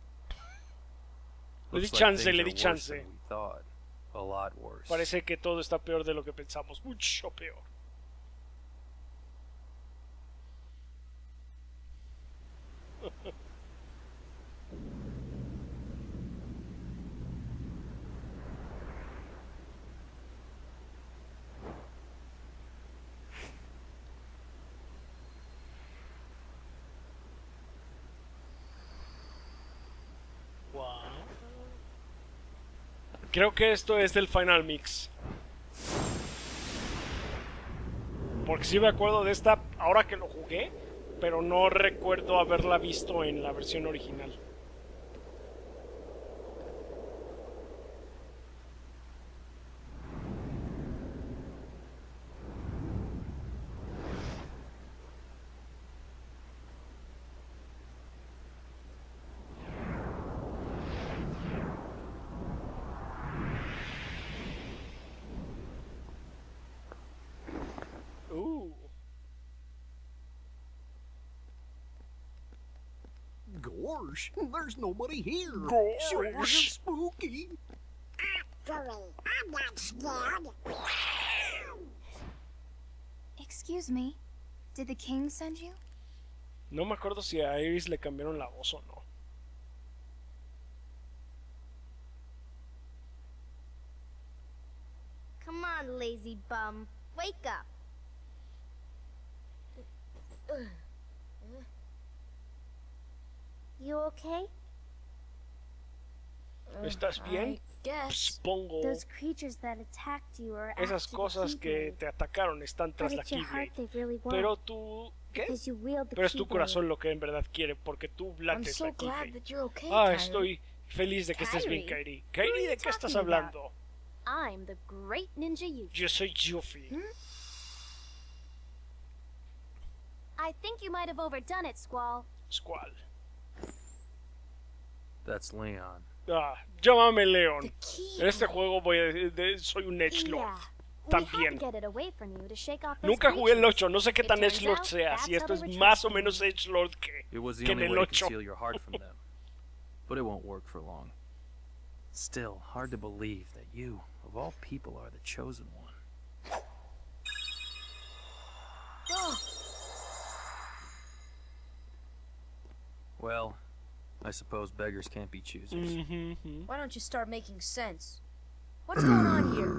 [SPEAKER 1] Le di
[SPEAKER 10] Looks like
[SPEAKER 1] chance,
[SPEAKER 10] things
[SPEAKER 1] le
[SPEAKER 10] are
[SPEAKER 1] di
[SPEAKER 10] worse
[SPEAKER 1] chance.
[SPEAKER 10] than we thought. A lot worse.
[SPEAKER 1] Parece que todo está peor de lo que pensamos. Mucho peor. Creo que esto es del Final Mix. Porque sí me acuerdo de esta ahora que lo jugué, pero no recuerdo haberla visto en la versión original.
[SPEAKER 6] Gorsh, there's nobody here.
[SPEAKER 1] Gorsh.
[SPEAKER 6] Sure is spooky.
[SPEAKER 7] Actually, I'm not scared.
[SPEAKER 11] Excuse me, did the king send you?
[SPEAKER 1] No me acuerdo si a Iris le cambiaron la voz o no.
[SPEAKER 3] Come on, lazy bum. Wake up. You okay?
[SPEAKER 1] ¿Estás bien? Supongo.
[SPEAKER 3] Those creatures that attacked you are
[SPEAKER 1] Esas
[SPEAKER 3] after
[SPEAKER 1] cosas
[SPEAKER 3] the
[SPEAKER 1] que
[SPEAKER 3] Keyblade.
[SPEAKER 1] te atacaron están tras
[SPEAKER 3] But
[SPEAKER 1] la
[SPEAKER 3] it's your heart
[SPEAKER 1] Keyblade.
[SPEAKER 3] they really want.
[SPEAKER 1] Pero tú... ¿Qué?
[SPEAKER 3] Because you wield the
[SPEAKER 1] Pero es tu
[SPEAKER 3] Keyblade.
[SPEAKER 1] corazón lo que en verdad quiere, porque tú
[SPEAKER 2] I'm
[SPEAKER 1] lates
[SPEAKER 2] so
[SPEAKER 1] la
[SPEAKER 2] glad
[SPEAKER 1] Keyblade.
[SPEAKER 2] that you're okay,
[SPEAKER 1] Ah,
[SPEAKER 2] Kyrie.
[SPEAKER 1] estoy feliz de que estés bien,
[SPEAKER 3] Kyrie?
[SPEAKER 1] Kairi.
[SPEAKER 3] Who are
[SPEAKER 1] Kairi,
[SPEAKER 3] you
[SPEAKER 1] ¿de qué estás
[SPEAKER 3] talking about?
[SPEAKER 1] hablando?
[SPEAKER 3] I'm the great ninja Yuffie.
[SPEAKER 1] Yo soy Yuffie.
[SPEAKER 3] Hmm? I think you might have overdone it, Squall.
[SPEAKER 1] Squall.
[SPEAKER 10] That's Leon.
[SPEAKER 1] Ah, llámame Leon.
[SPEAKER 3] The key.
[SPEAKER 1] En este juego voy a decir, de- soy un Edgelord.
[SPEAKER 3] Yeah. We
[SPEAKER 1] También.
[SPEAKER 3] had to get it away from you to shake off those
[SPEAKER 1] Nunca jugué el
[SPEAKER 3] creatures.
[SPEAKER 1] ocho, no sé qué
[SPEAKER 3] It
[SPEAKER 1] tan
[SPEAKER 3] turns
[SPEAKER 1] Edgelord
[SPEAKER 3] out
[SPEAKER 1] sea.
[SPEAKER 3] that's
[SPEAKER 1] Si
[SPEAKER 3] how
[SPEAKER 1] esto
[SPEAKER 3] they
[SPEAKER 1] es
[SPEAKER 3] were
[SPEAKER 1] más o
[SPEAKER 3] trapped.
[SPEAKER 1] menos Edgelord que,
[SPEAKER 10] It was the
[SPEAKER 1] que en
[SPEAKER 10] only
[SPEAKER 1] el
[SPEAKER 10] way to
[SPEAKER 1] ocho.
[SPEAKER 10] conceal your heart from them. But it won't work for long. Still, hard to believe that you, of all people, are the chosen one. Well, I suppose beggars can't be choosers.
[SPEAKER 1] Mhm.
[SPEAKER 2] Why don't you start making sense? What's going on here?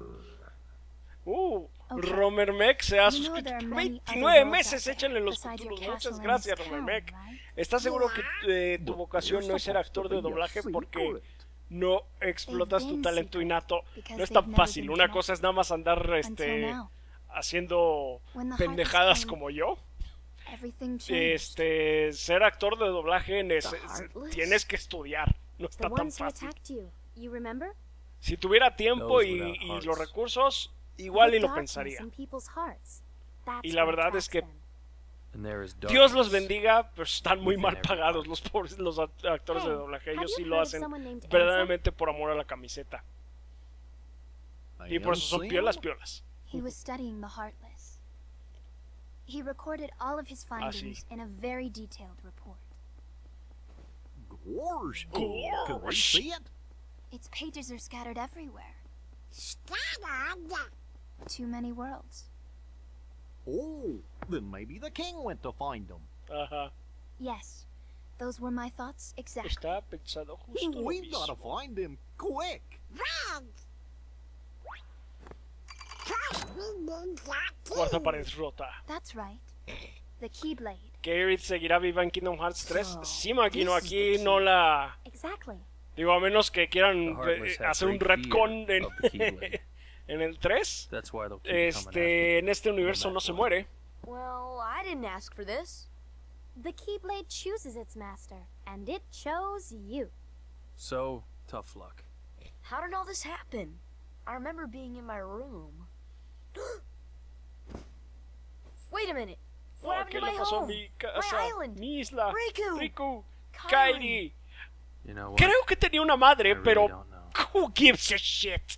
[SPEAKER 1] Uh,
[SPEAKER 11] Okay.
[SPEAKER 1] Romer Mech se ha
[SPEAKER 11] You know
[SPEAKER 1] suscrito
[SPEAKER 11] there are
[SPEAKER 1] por
[SPEAKER 11] many
[SPEAKER 1] veintinueve
[SPEAKER 11] other worlds
[SPEAKER 1] meses.
[SPEAKER 11] out there
[SPEAKER 1] Échenle los
[SPEAKER 11] besides your
[SPEAKER 1] futuros.
[SPEAKER 11] castle
[SPEAKER 1] Muchas
[SPEAKER 11] and
[SPEAKER 1] gracias,
[SPEAKER 11] this
[SPEAKER 1] Romer
[SPEAKER 11] town,
[SPEAKER 1] Mech.
[SPEAKER 11] right?
[SPEAKER 1] ¿Estás seguro que eh, tu
[SPEAKER 6] But
[SPEAKER 1] vocación no es ser
[SPEAKER 6] you're
[SPEAKER 1] actor de
[SPEAKER 6] supposed to be a
[SPEAKER 1] doblaje? Porque
[SPEAKER 6] secret.
[SPEAKER 1] no explotas tu
[SPEAKER 11] been
[SPEAKER 1] talento
[SPEAKER 11] secret
[SPEAKER 1] innato.
[SPEAKER 11] because
[SPEAKER 1] No es
[SPEAKER 11] they've
[SPEAKER 1] tan
[SPEAKER 11] never
[SPEAKER 1] fácil.
[SPEAKER 11] been
[SPEAKER 1] Una
[SPEAKER 11] connected
[SPEAKER 1] cosa es nada más andar
[SPEAKER 11] until
[SPEAKER 1] este,
[SPEAKER 11] now.
[SPEAKER 1] haciendo
[SPEAKER 11] When the
[SPEAKER 1] pendejadas
[SPEAKER 11] Heartless came,
[SPEAKER 1] como yo.
[SPEAKER 11] everything changed.
[SPEAKER 1] Este, ser actor de doblaje
[SPEAKER 2] The
[SPEAKER 1] neces-
[SPEAKER 2] Heartless?
[SPEAKER 1] tienes que estudiar. No
[SPEAKER 3] The
[SPEAKER 1] está tan
[SPEAKER 3] ones who
[SPEAKER 1] fácil.
[SPEAKER 3] attacked you. You remember?
[SPEAKER 1] Si tuviera tiempo
[SPEAKER 10] Those
[SPEAKER 1] y,
[SPEAKER 10] without
[SPEAKER 1] y
[SPEAKER 10] hearts.
[SPEAKER 1] los recursos, igual
[SPEAKER 3] The
[SPEAKER 1] y lo
[SPEAKER 3] darkness
[SPEAKER 1] pensaría.
[SPEAKER 3] in people's hearts. That's
[SPEAKER 1] Y la
[SPEAKER 3] what
[SPEAKER 1] verdad es
[SPEAKER 3] attracts
[SPEAKER 1] que
[SPEAKER 3] them.
[SPEAKER 10] And there is
[SPEAKER 1] Dios los
[SPEAKER 10] darkness.
[SPEAKER 1] bendiga, pero están muy
[SPEAKER 10] within
[SPEAKER 1] mal
[SPEAKER 10] every
[SPEAKER 1] pagados
[SPEAKER 10] heart.
[SPEAKER 1] los pobres los act- actores de
[SPEAKER 3] Hey,
[SPEAKER 1] doblaje.
[SPEAKER 3] have
[SPEAKER 1] Ellos
[SPEAKER 3] you
[SPEAKER 1] sí
[SPEAKER 3] heard
[SPEAKER 1] lo
[SPEAKER 3] of
[SPEAKER 1] hacen
[SPEAKER 3] someone named Ansem?
[SPEAKER 1] verdaderamente por amor a la camiseta.
[SPEAKER 6] I
[SPEAKER 1] Y por eso son
[SPEAKER 6] am
[SPEAKER 1] piolas
[SPEAKER 6] Sam.
[SPEAKER 1] piolas.
[SPEAKER 11] He was studying the Heartless. He recorded all of his
[SPEAKER 1] Ah, sí.
[SPEAKER 11] findings in a very detailed report.
[SPEAKER 6] Gorsh. Can we
[SPEAKER 1] Gorsh.
[SPEAKER 6] see it?
[SPEAKER 11] Its pages are scattered everywhere.
[SPEAKER 7] Scattered.
[SPEAKER 11] Too many worlds.
[SPEAKER 6] Oh, then maybe the king went to find them.
[SPEAKER 1] Ajá.
[SPEAKER 11] Yes, those were my thoughts exactly.
[SPEAKER 1] Estaba pensado justo lo
[SPEAKER 6] We've got to
[SPEAKER 1] mismo.
[SPEAKER 6] find him quick.
[SPEAKER 7] Red. Trust me, Ninja
[SPEAKER 1] Cuarta
[SPEAKER 7] King.
[SPEAKER 1] pared rota.
[SPEAKER 11] That's right. The Keyblade.
[SPEAKER 1] ¿Que Aerith seguirá viva en Kingdom Hearts tres?
[SPEAKER 2] So,
[SPEAKER 1] Sí, Maquino,
[SPEAKER 2] this is
[SPEAKER 1] aquí
[SPEAKER 2] the
[SPEAKER 1] no
[SPEAKER 2] key.
[SPEAKER 1] la...
[SPEAKER 11] Exactly.
[SPEAKER 1] Digo, a menos que
[SPEAKER 10] The
[SPEAKER 1] quieran
[SPEAKER 10] Heartless
[SPEAKER 1] eh,
[SPEAKER 10] have
[SPEAKER 1] hacer un
[SPEAKER 10] great
[SPEAKER 1] retcon
[SPEAKER 10] fear
[SPEAKER 1] en,
[SPEAKER 10] of the Keyblade.
[SPEAKER 1] en el tres.
[SPEAKER 10] That's why they'll keep coming after
[SPEAKER 1] Este, en este universo
[SPEAKER 10] matter
[SPEAKER 1] no se
[SPEAKER 10] what.
[SPEAKER 1] muere.
[SPEAKER 2] Well, I didn't ask for this.
[SPEAKER 3] The Keyblade chooses its master, and it chose you.
[SPEAKER 10] So, tough luck.
[SPEAKER 2] How did all this happen? I remember being in my room. Wait a minute. What
[SPEAKER 1] Oh,
[SPEAKER 2] happened
[SPEAKER 1] ¿qué
[SPEAKER 2] to
[SPEAKER 1] le
[SPEAKER 2] my
[SPEAKER 1] pasó a
[SPEAKER 2] home?
[SPEAKER 1] mi
[SPEAKER 2] My
[SPEAKER 1] casa?
[SPEAKER 2] island?
[SPEAKER 1] Mi isla.
[SPEAKER 2] Riku.
[SPEAKER 1] Riku.
[SPEAKER 2] Kairi.
[SPEAKER 1] Kairi.
[SPEAKER 10] You know what?
[SPEAKER 1] Creo que tenía una madre,
[SPEAKER 10] I really
[SPEAKER 1] pero
[SPEAKER 10] don't know.
[SPEAKER 1] who gives a shit?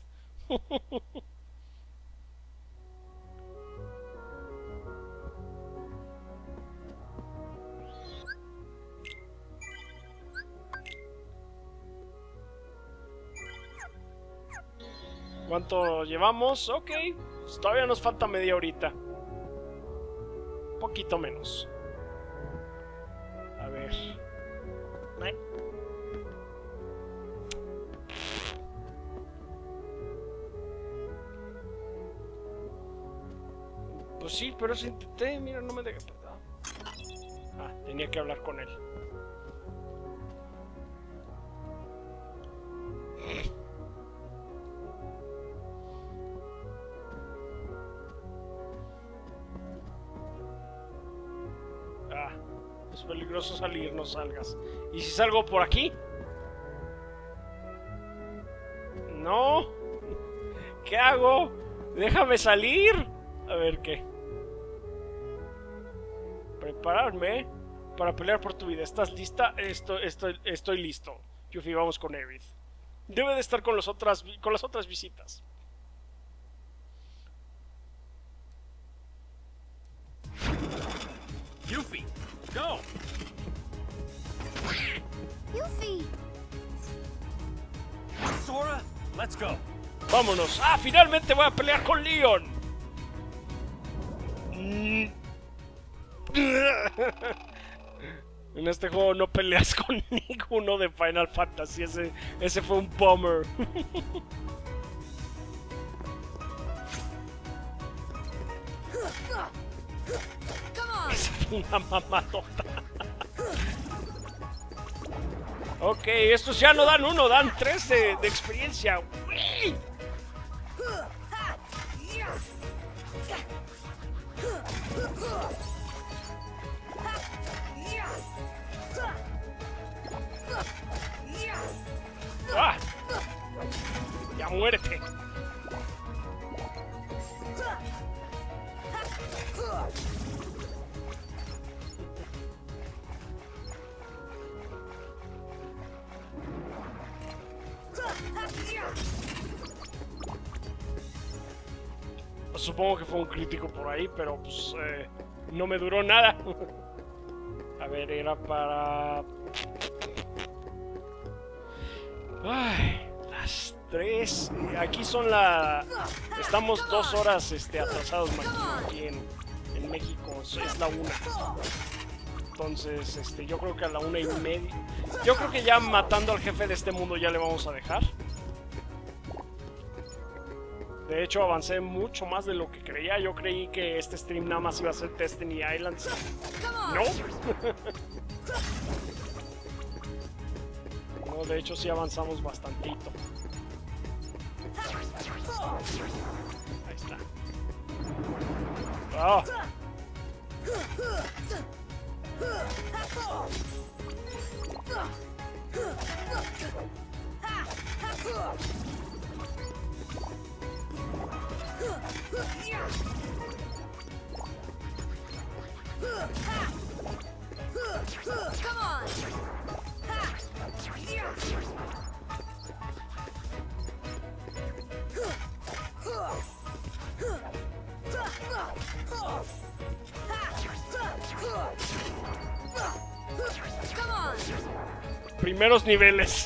[SPEAKER 1] ¿Cuánto llevamos? Ok, pues todavía nos falta media horita. Un poquito menos. A ver. Ay. Pues sí, pero eso intenté, mira, no me deja. Ah, tenía que hablar con él. Ah, es peligroso salir, no salgas. ¿Y si salgo por aquí? No. ¿Qué hago? Déjame salir. A ver qué. Prepararme para pelear por tu vida. ¿Estás lista? Estoy, estoy, estoy listo. Yuffie, vamos con Aerith. Debe de estar con, los otras, con las otras visitas.
[SPEAKER 10] Yuffie, go!
[SPEAKER 3] Yuffie!
[SPEAKER 10] Sora, let's go.
[SPEAKER 1] ¡Vámonos! ¡Ah! ¡Finalmente voy a pelear con Leon! Mm. En este juego no peleas con ninguno de Final Fantasy. Ese, ese fue un bummer. Esa fue una mamadota. Ok, estos ya no dan uno, dan tres de, de experiencia. ¡Uy! ¡Ah! ¡Ya muérete! Pues supongo que fue un crítico por ahí, pero pues eh, no me duró nada. A ver, era para... Ay, las tres. Aquí son la... Estamos dos horas este, atrasados, Maquino, aquí en, en México. Es la una. Entonces, este, yo creo que a la una y media... Yo creo que ya matando al jefe de este mundo ya le vamos a dejar. De hecho, avancé mucho más de lo que creía. Yo creí que este stream nada más iba a ser Destiny Islands. No. No, de hecho sí avanzamos bastantito. Ahí está. ¡Oh!
[SPEAKER 2] Come on!
[SPEAKER 1] Primeros niveles.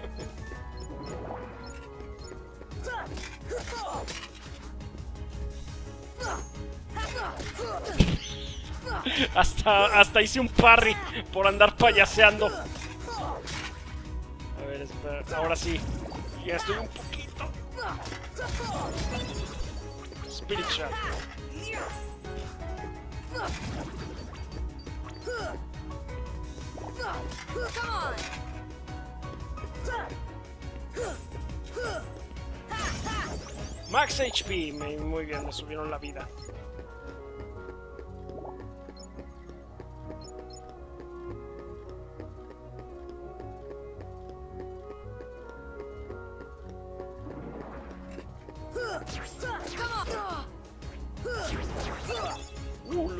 [SPEAKER 1] Hasta, hasta hice un parry por andar payaseando. A ver, espera, ahora sí. Ya estoy un poquito. Spirit Shot. Max H P, muy bien, me subieron la vida.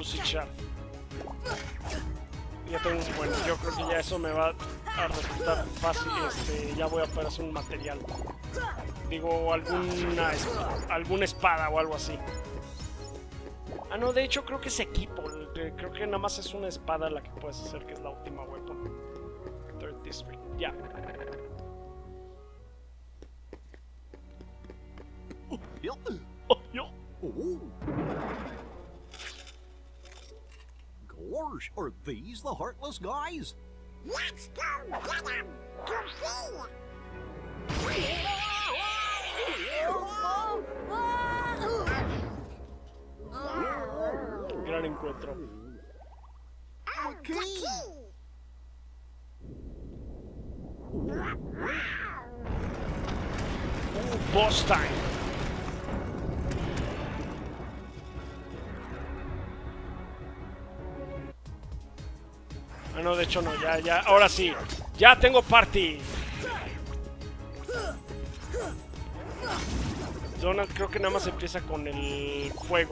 [SPEAKER 1] Seed Shard. Ya tengo un buen, yo creo que ya eso me va a resultar fácil. Este, ya voy a poder hacer un material. Digo, alguna, alguna espada o algo así. Ah, no, de hecho creo que es equipo. Creo que nada más es una espada la que puedes hacer, que es la última weapon. Third District, ya.
[SPEAKER 6] Oh, yo.
[SPEAKER 1] Oh, yo.
[SPEAKER 6] Oh. Gosh, are these the Heartless guys?
[SPEAKER 7] Let's go get them!
[SPEAKER 1] Gran encuentro.
[SPEAKER 7] Okay.
[SPEAKER 1] Uh, boss time. Ah, no, de hecho no, ya, ya, ahora sí. Ya tengo party. Donald creo que nada más empieza con el fuego.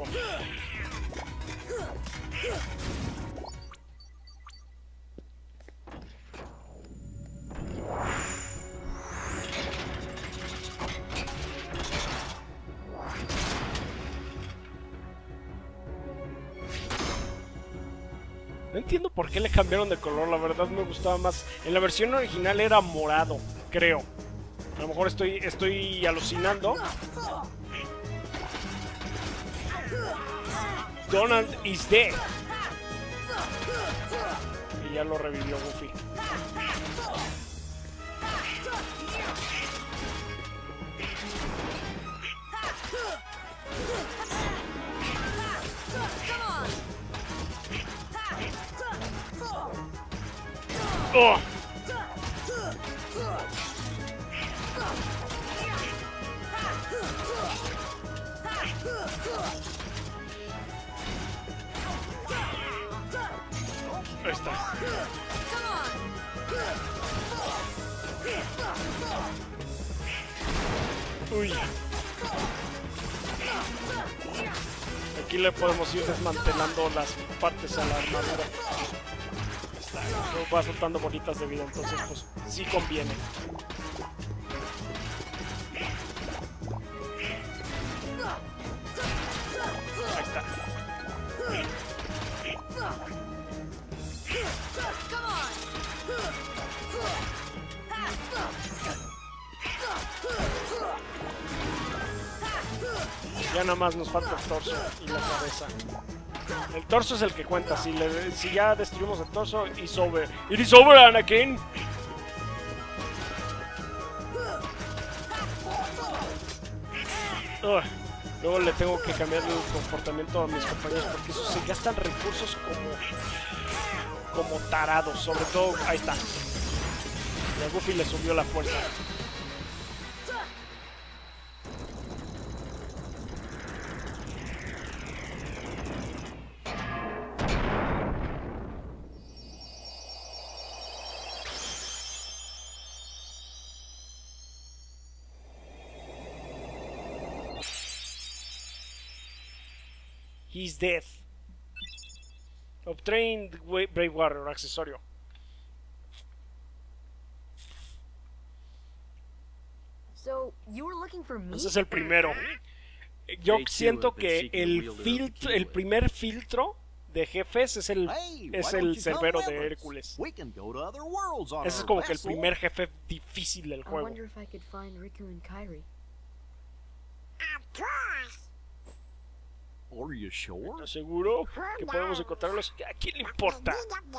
[SPEAKER 1] No entiendo por qué le cambiaron de color, la verdad me gustaba más. En la versión original era morado, creo. A lo mejor estoy, estoy alucinando. Donald is dead. Y ya lo revivió Goofy. Oh. Ahí está. Uy. Aquí le podemos ir desmantelando las partes a la armadura. Está, va soltando bolitas de vida, entonces pues sí conviene. Ahí está. Ya nada más nos falta el torso y la cabeza. El torso es el que cuenta. Si, le, si ya destruimos el torso, it's over. It is over, Anakin. Uh, luego le tengo que cambiar el comportamiento a mis compañeros porque esos se gastan recursos como, como tarados. Sobre todo, ahí está. Y a Goofy le subió la fuerza. He's dead. Obtain Brave Warrior, accesorio.
[SPEAKER 2] So, you were looking for me?
[SPEAKER 1] Ese es el primero. Yo siento que el filtro, el primer filtro de jefes es el es el Cerbero de Hércules. Ese es como que el primer jefe difícil del juego.
[SPEAKER 6] Are you sure?
[SPEAKER 1] ¿Estás seguro que podemos encontrarlos? ¿A quién le importa?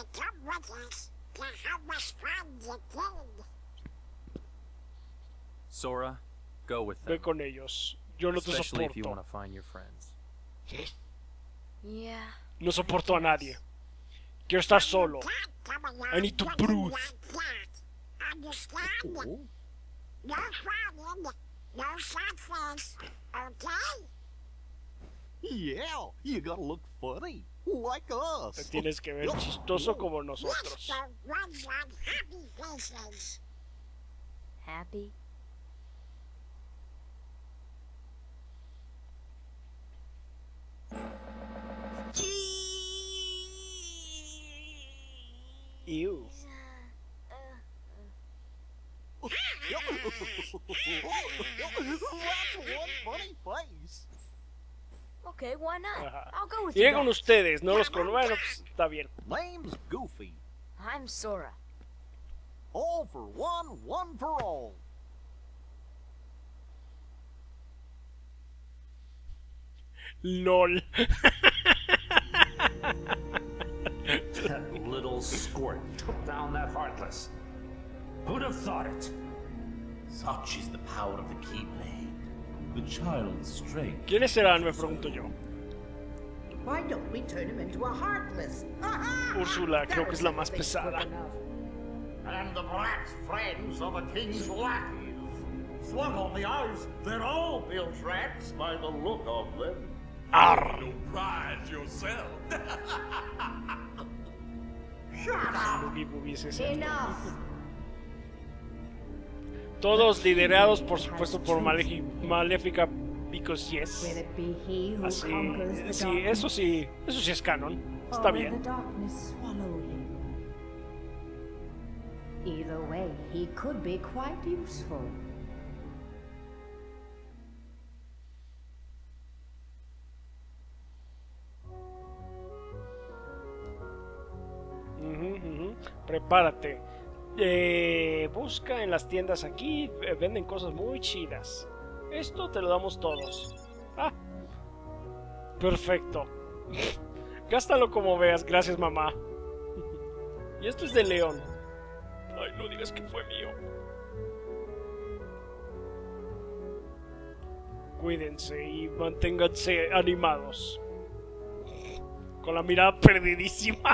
[SPEAKER 10] Sora, go with them.
[SPEAKER 1] Ve con ellos. Yo no te
[SPEAKER 10] Especially if you want
[SPEAKER 1] soporto.
[SPEAKER 10] to find your friends.
[SPEAKER 2] Yeah.
[SPEAKER 1] No soporto a nadie. Quiero estar solo. I need to prove.
[SPEAKER 7] Understand? No problem. No sad face. Okay?
[SPEAKER 6] Yeah, you gotta look funny, like us.
[SPEAKER 1] Te tienes que ver chistoso como nosotros.
[SPEAKER 7] Happy faces.
[SPEAKER 2] Happy?
[SPEAKER 1] Ew.
[SPEAKER 2] Okay, why not?
[SPEAKER 1] Ajá.
[SPEAKER 2] I'll go with
[SPEAKER 1] Iré
[SPEAKER 2] you
[SPEAKER 1] con
[SPEAKER 2] guys.
[SPEAKER 1] ustedes, no los conozco. Bueno, pues está bien.
[SPEAKER 6] Name's Goofy.
[SPEAKER 2] I'm Sora.
[SPEAKER 6] All for one, one for all.
[SPEAKER 1] LOL.
[SPEAKER 12] That little squirt took down that Heartless. Who'd have thought it?
[SPEAKER 13] Such is the power of the Keyblade. The child's strength.
[SPEAKER 1] ¿Quiénes serán? Me pregunto yo.
[SPEAKER 14] Why don't we turn him into a Heartless?
[SPEAKER 1] Úrsula, creo que es la más pesada.
[SPEAKER 12] And the brat's friends are the king's lackeys. Slug on the ice, they're all built rats by the look of them.
[SPEAKER 1] Arr.
[SPEAKER 12] No prize yourself. Shut up.
[SPEAKER 1] Boogie Boogie es ese.
[SPEAKER 14] Enough.
[SPEAKER 1] Todos liderados, por supuesto, por Malefi- Maléfica, because yes.
[SPEAKER 14] Will it be he who
[SPEAKER 1] Así,
[SPEAKER 14] conquers the
[SPEAKER 1] sí,
[SPEAKER 14] darkness?
[SPEAKER 1] eso sí, eso sí es canon. Está
[SPEAKER 14] Or will
[SPEAKER 1] bien.
[SPEAKER 14] the darkness swallow him? Either way, he could be quite useful.
[SPEAKER 1] Ujú, ujú. Prepárate. Eh, busca en las tiendas aquí, eh, venden cosas muy chidas. Esto te lo damos todos. Ah, perfecto. Gástalo como veas, gracias mamá. Y esto es de León. Ay, no digas que fue mío. Cuídense y manténganse animados. Con la mirada perdidísima.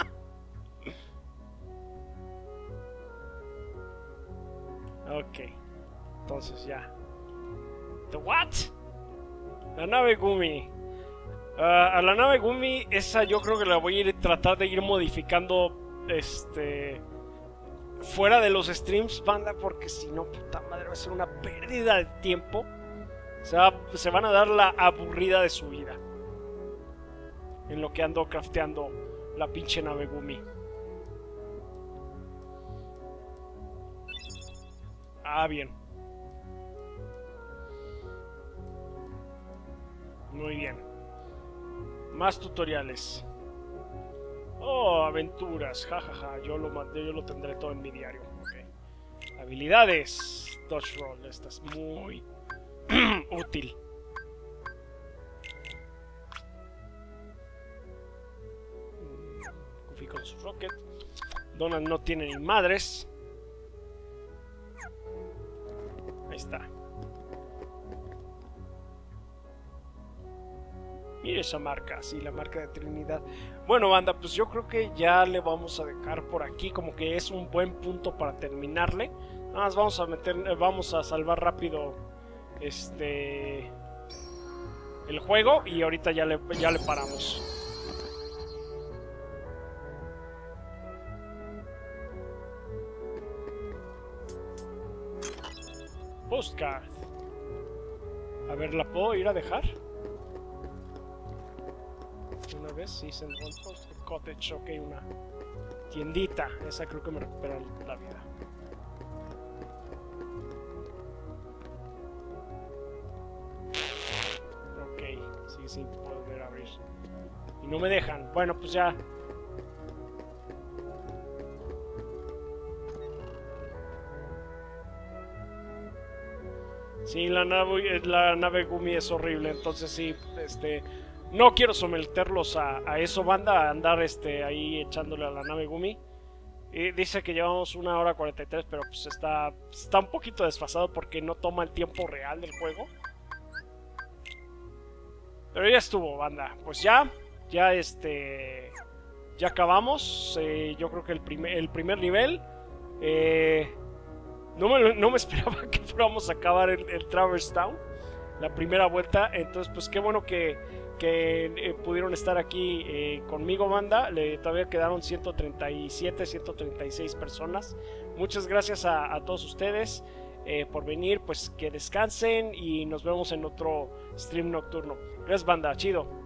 [SPEAKER 1] Ok, entonces ya. ¿The what? La nave Gumi. Uh, a la nave Gumi, esa yo creo que la voy a ir tratar de ir modificando. Este. Fuera de los streams, banda, porque si no, puta madre, va a ser una pérdida de tiempo. O sea, se van a dar la aburrida de su vida. En lo que ando crafteando la pinche nave Gumi. Ah, bien. Muy bien. Más tutoriales. Oh, aventuras. Jajaja. Ja, ja. Yo lo mandé, yo lo tendré todo en mi diario. Okay. Habilidades. Dodge roll. Esta es muy útil. Goofy con su rocket. Donald no tiene ni madres. Ahí está. Mira esa marca, sí, la marca de Trinidad. Bueno, banda, pues yo creo que ya le vamos a dejar por aquí. Como que es un buen punto para terminarle. Nada más vamos a meter, vamos a salvar rápido este el juego y ahorita ya le, ya le paramos. Postcard. A ver, ¿la puedo ir a dejar? Una vez, sí, se encontró Cottage, ok, una tiendita. Esa creo que me recupera la vida. Ok, sí, sí, puedo volver a abrir. Y no me dejan. Bueno, pues ya. Sí, la nave, la nave Gumi es horrible, entonces sí, este, no quiero someterlos a, a eso, banda, a andar este, ahí echándole a la nave Gumi. Y dice que llevamos una hora cuarenta y tres, pero pues está, está un poquito desfasado porque no toma el tiempo real del juego. Pero ya estuvo, banda, pues ya, ya este, ya acabamos, eh, yo creo que el primer, el primer nivel, eh... No me, no me esperaba que fuéramos a acabar el, el Traverse Town, la primera vuelta. Entonces, pues qué bueno que, que eh, pudieron estar aquí eh, conmigo, banda. Le, todavía quedaron ciento treinta y siete, ciento treinta y seis personas. Muchas gracias a, a todos ustedes eh, por venir. Pues que descansen y nos vemos en otro stream nocturno. Gracias, banda. Chido.